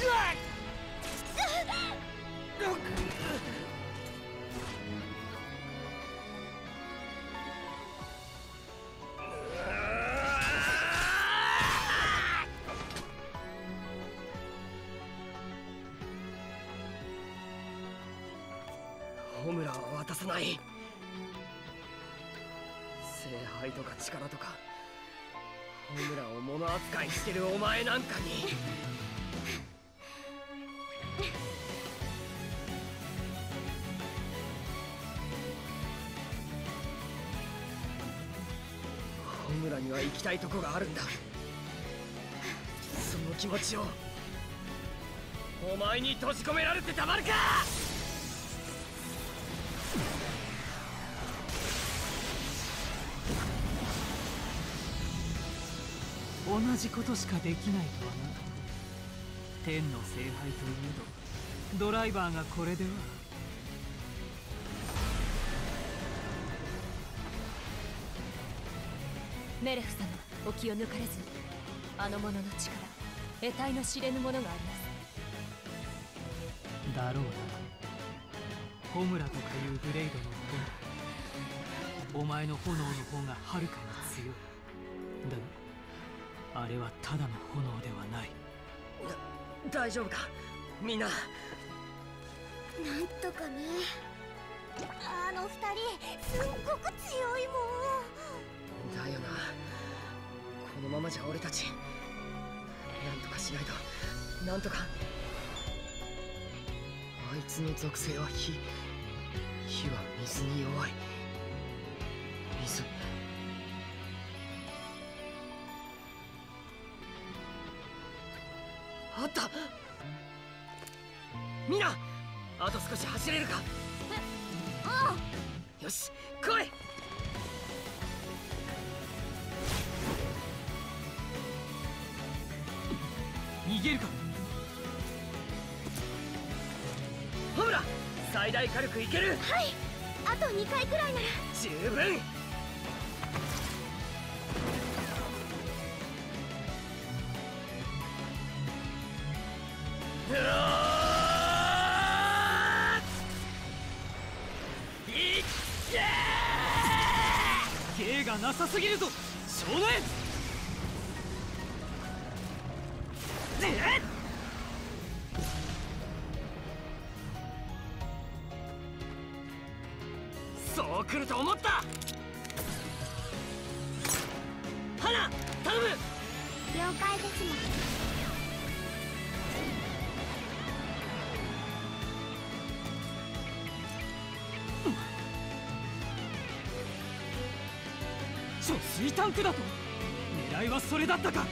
ホムラは渡さない。聖杯とか力とかホムラを物扱いしてるお前なんかにホムラには行きたいとこがあるんだ。その気持ちをお前に閉じ込められてたまるか。 同じことしかできないとはな。天の聖杯といえどドライバーがこれでは。 メレフ様、お気を抜かれずに。あの者の力、得体の知れぬものがあります。 だろうな。ホムラとかいうブレイドの炎、お前の炎の方がはるかに強い。だがあれはただの炎ではない。 だ大丈夫かみんな。 なんとかね。あの二人すっごく強いもん。 だよな。このままじゃ俺たちなんとかしないと。なんとか。あいつの属性は火。火は水に弱い。水。あった。みんなあと少し走れるか。 あよし来い。 逃げるか。 ホムラ最大火力いける。 はい、あとにかいくらいなら十分。 芸がなさすぎるぞ少年。 そう来ると思った。花頼む。 了解ですもん。 ちょ追タンクだと？狙いはそれだったか？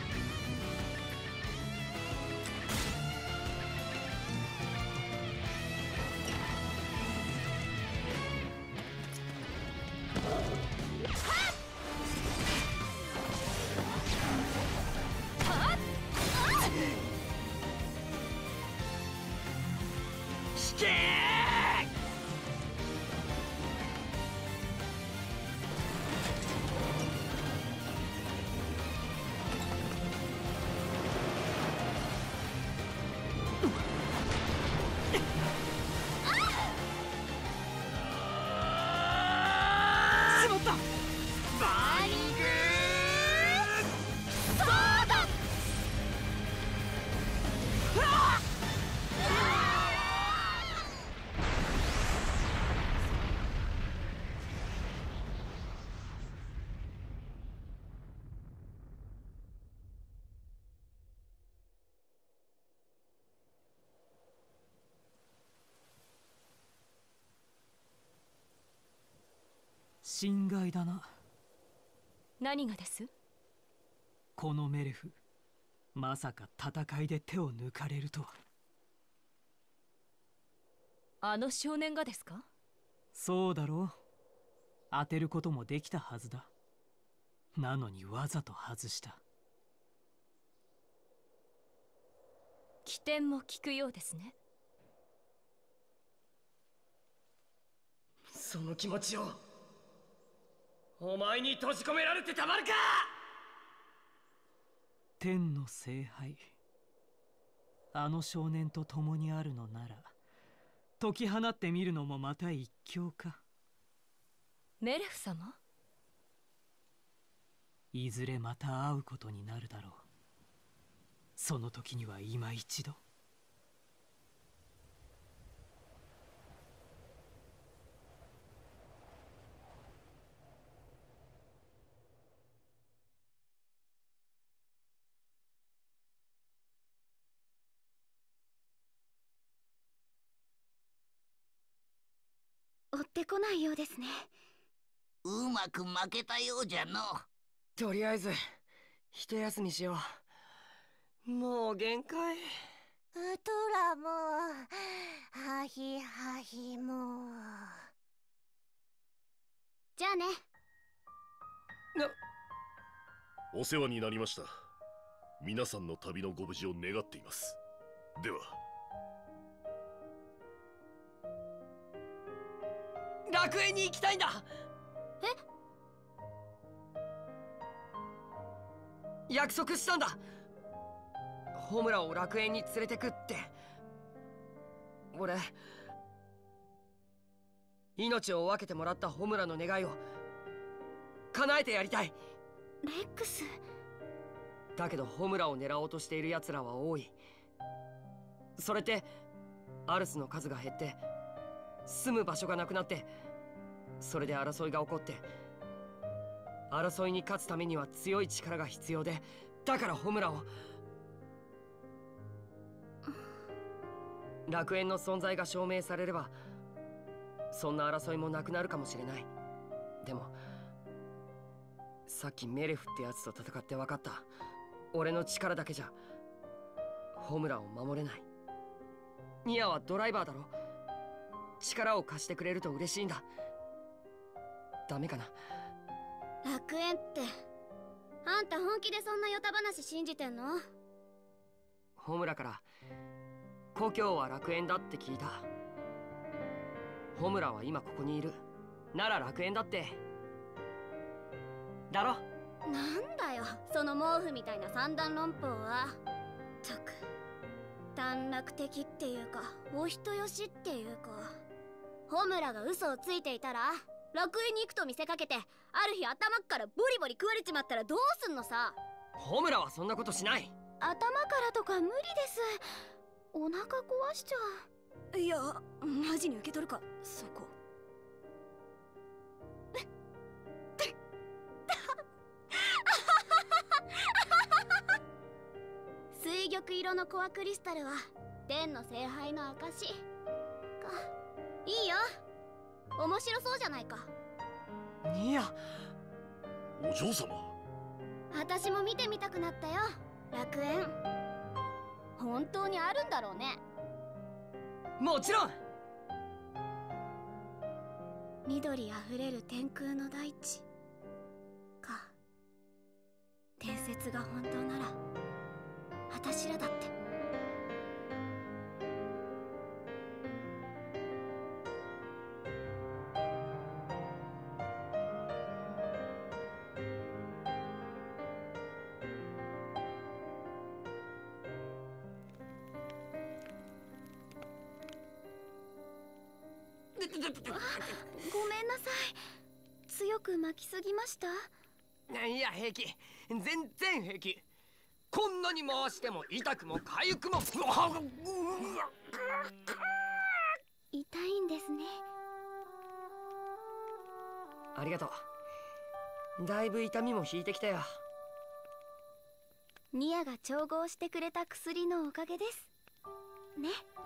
心外だな。 何がです？ このメレフ、まさか戦いで手を抜かれるとは。 あの少年がですか？ そうだろう。当てることもできたはずだ。なのにわざと外した。 起点も効くようですね。 その気持ちをお前に閉じ込められてたまるか！ 天の聖杯、あの少年と共にあるのなら解き放ってみるのもまた一興か。 メレフ様？ いずれまた会うことになるだろう。その時には今一度。 追ってこないようですね。 うまく負けたようじゃの。 とりあえず一休みしよう。もう限界。 ウトラもハヒハヒも。 じゃあね。 お世話になりました。皆さんの旅のご無事を願っています。では。 楽園に行きたいんだ。 え？ 約束したんだ。ホムラを楽園に連れてくって。俺命を分けてもらったホムラの願いを叶えてやりたい。 レックス。 だけどホムラを狙おうとしている奴らは多い。それってアルスの数が減って住む場所がなくなって、それで争いが起こって、争いに勝つためには強い力が必要で、だからホムラを。楽園の存在が証明されればそんな争いもなくなるかもしれない。でもさっきメレフってやつと戦って分かった。俺の力だけじゃホムラを守れない。ニアはドライバーだろ。力を貸してくれると嬉しいんだ。ダメかな。 楽園ってあんた本気でそんなヨタ話信じてんの？ ホムラから故郷は楽園だって聞いた。ホムラは今ここにいる。なら楽園だってだろ。 なんだよその毛布みたいな三段論法は。たく短絡的っていうかお人よしっていうか。ホムラが嘘をついていたら楽園に行くと見せかけて、ある日頭っからボリボリ食われちまったらどうすんのさ。 ホムラはそんなことしない。 頭からとか無理です。お腹壊しちゃう。いやマジに受け取るかそこ。水玉色のコアクリスタルは天の聖杯の証か。いいよ、面白そうじゃないか。 ニア、 お嬢様。 私も見てみたくなったよ。楽園本当にあるんだろうね。 もちろん。 緑あふれる天空の大地か。伝説が本当なら私らだって。ごめんなさい。強く巻きすぎました？ いや平気、全然平気。こんなに回しても痛くも痒くも痛いんですね。 ありがとう。だいぶ痛みも引いてきたよ。 ニアが調合してくれた薬のおかげですね。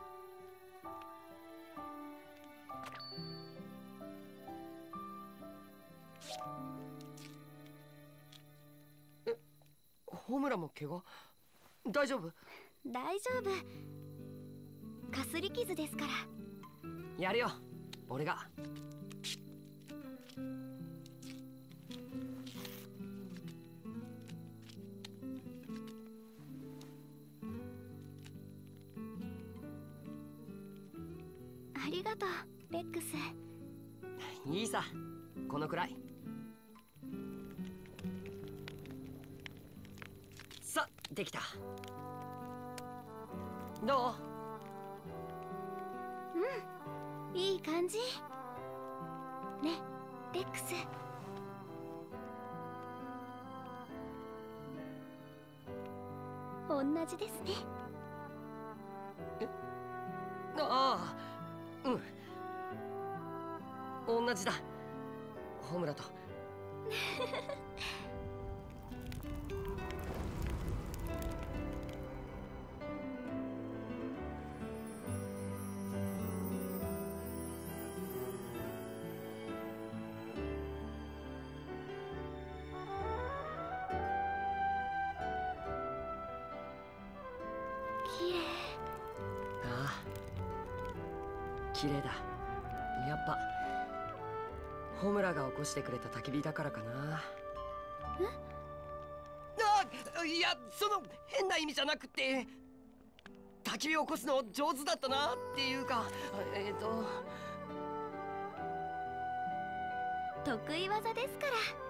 え、ホムラも怪我？大丈夫？ 大丈夫。かすり傷ですから。 やるよ、俺が。 ありがとう、レックス。 いいさ、このくらい。さ、できた。どう？うん、いい感じね、レックス。同じですね。 え、ああ、うん、同じだ、ホムラと。 綺麗。 ああ、綺麗だ。やっぱホムラが起こしてくれた焚き火だからかな。 え？ あ、いや、その変な意味じゃなくて、焚き火起こすの上手だったなっていうか、えっと得意技ですから。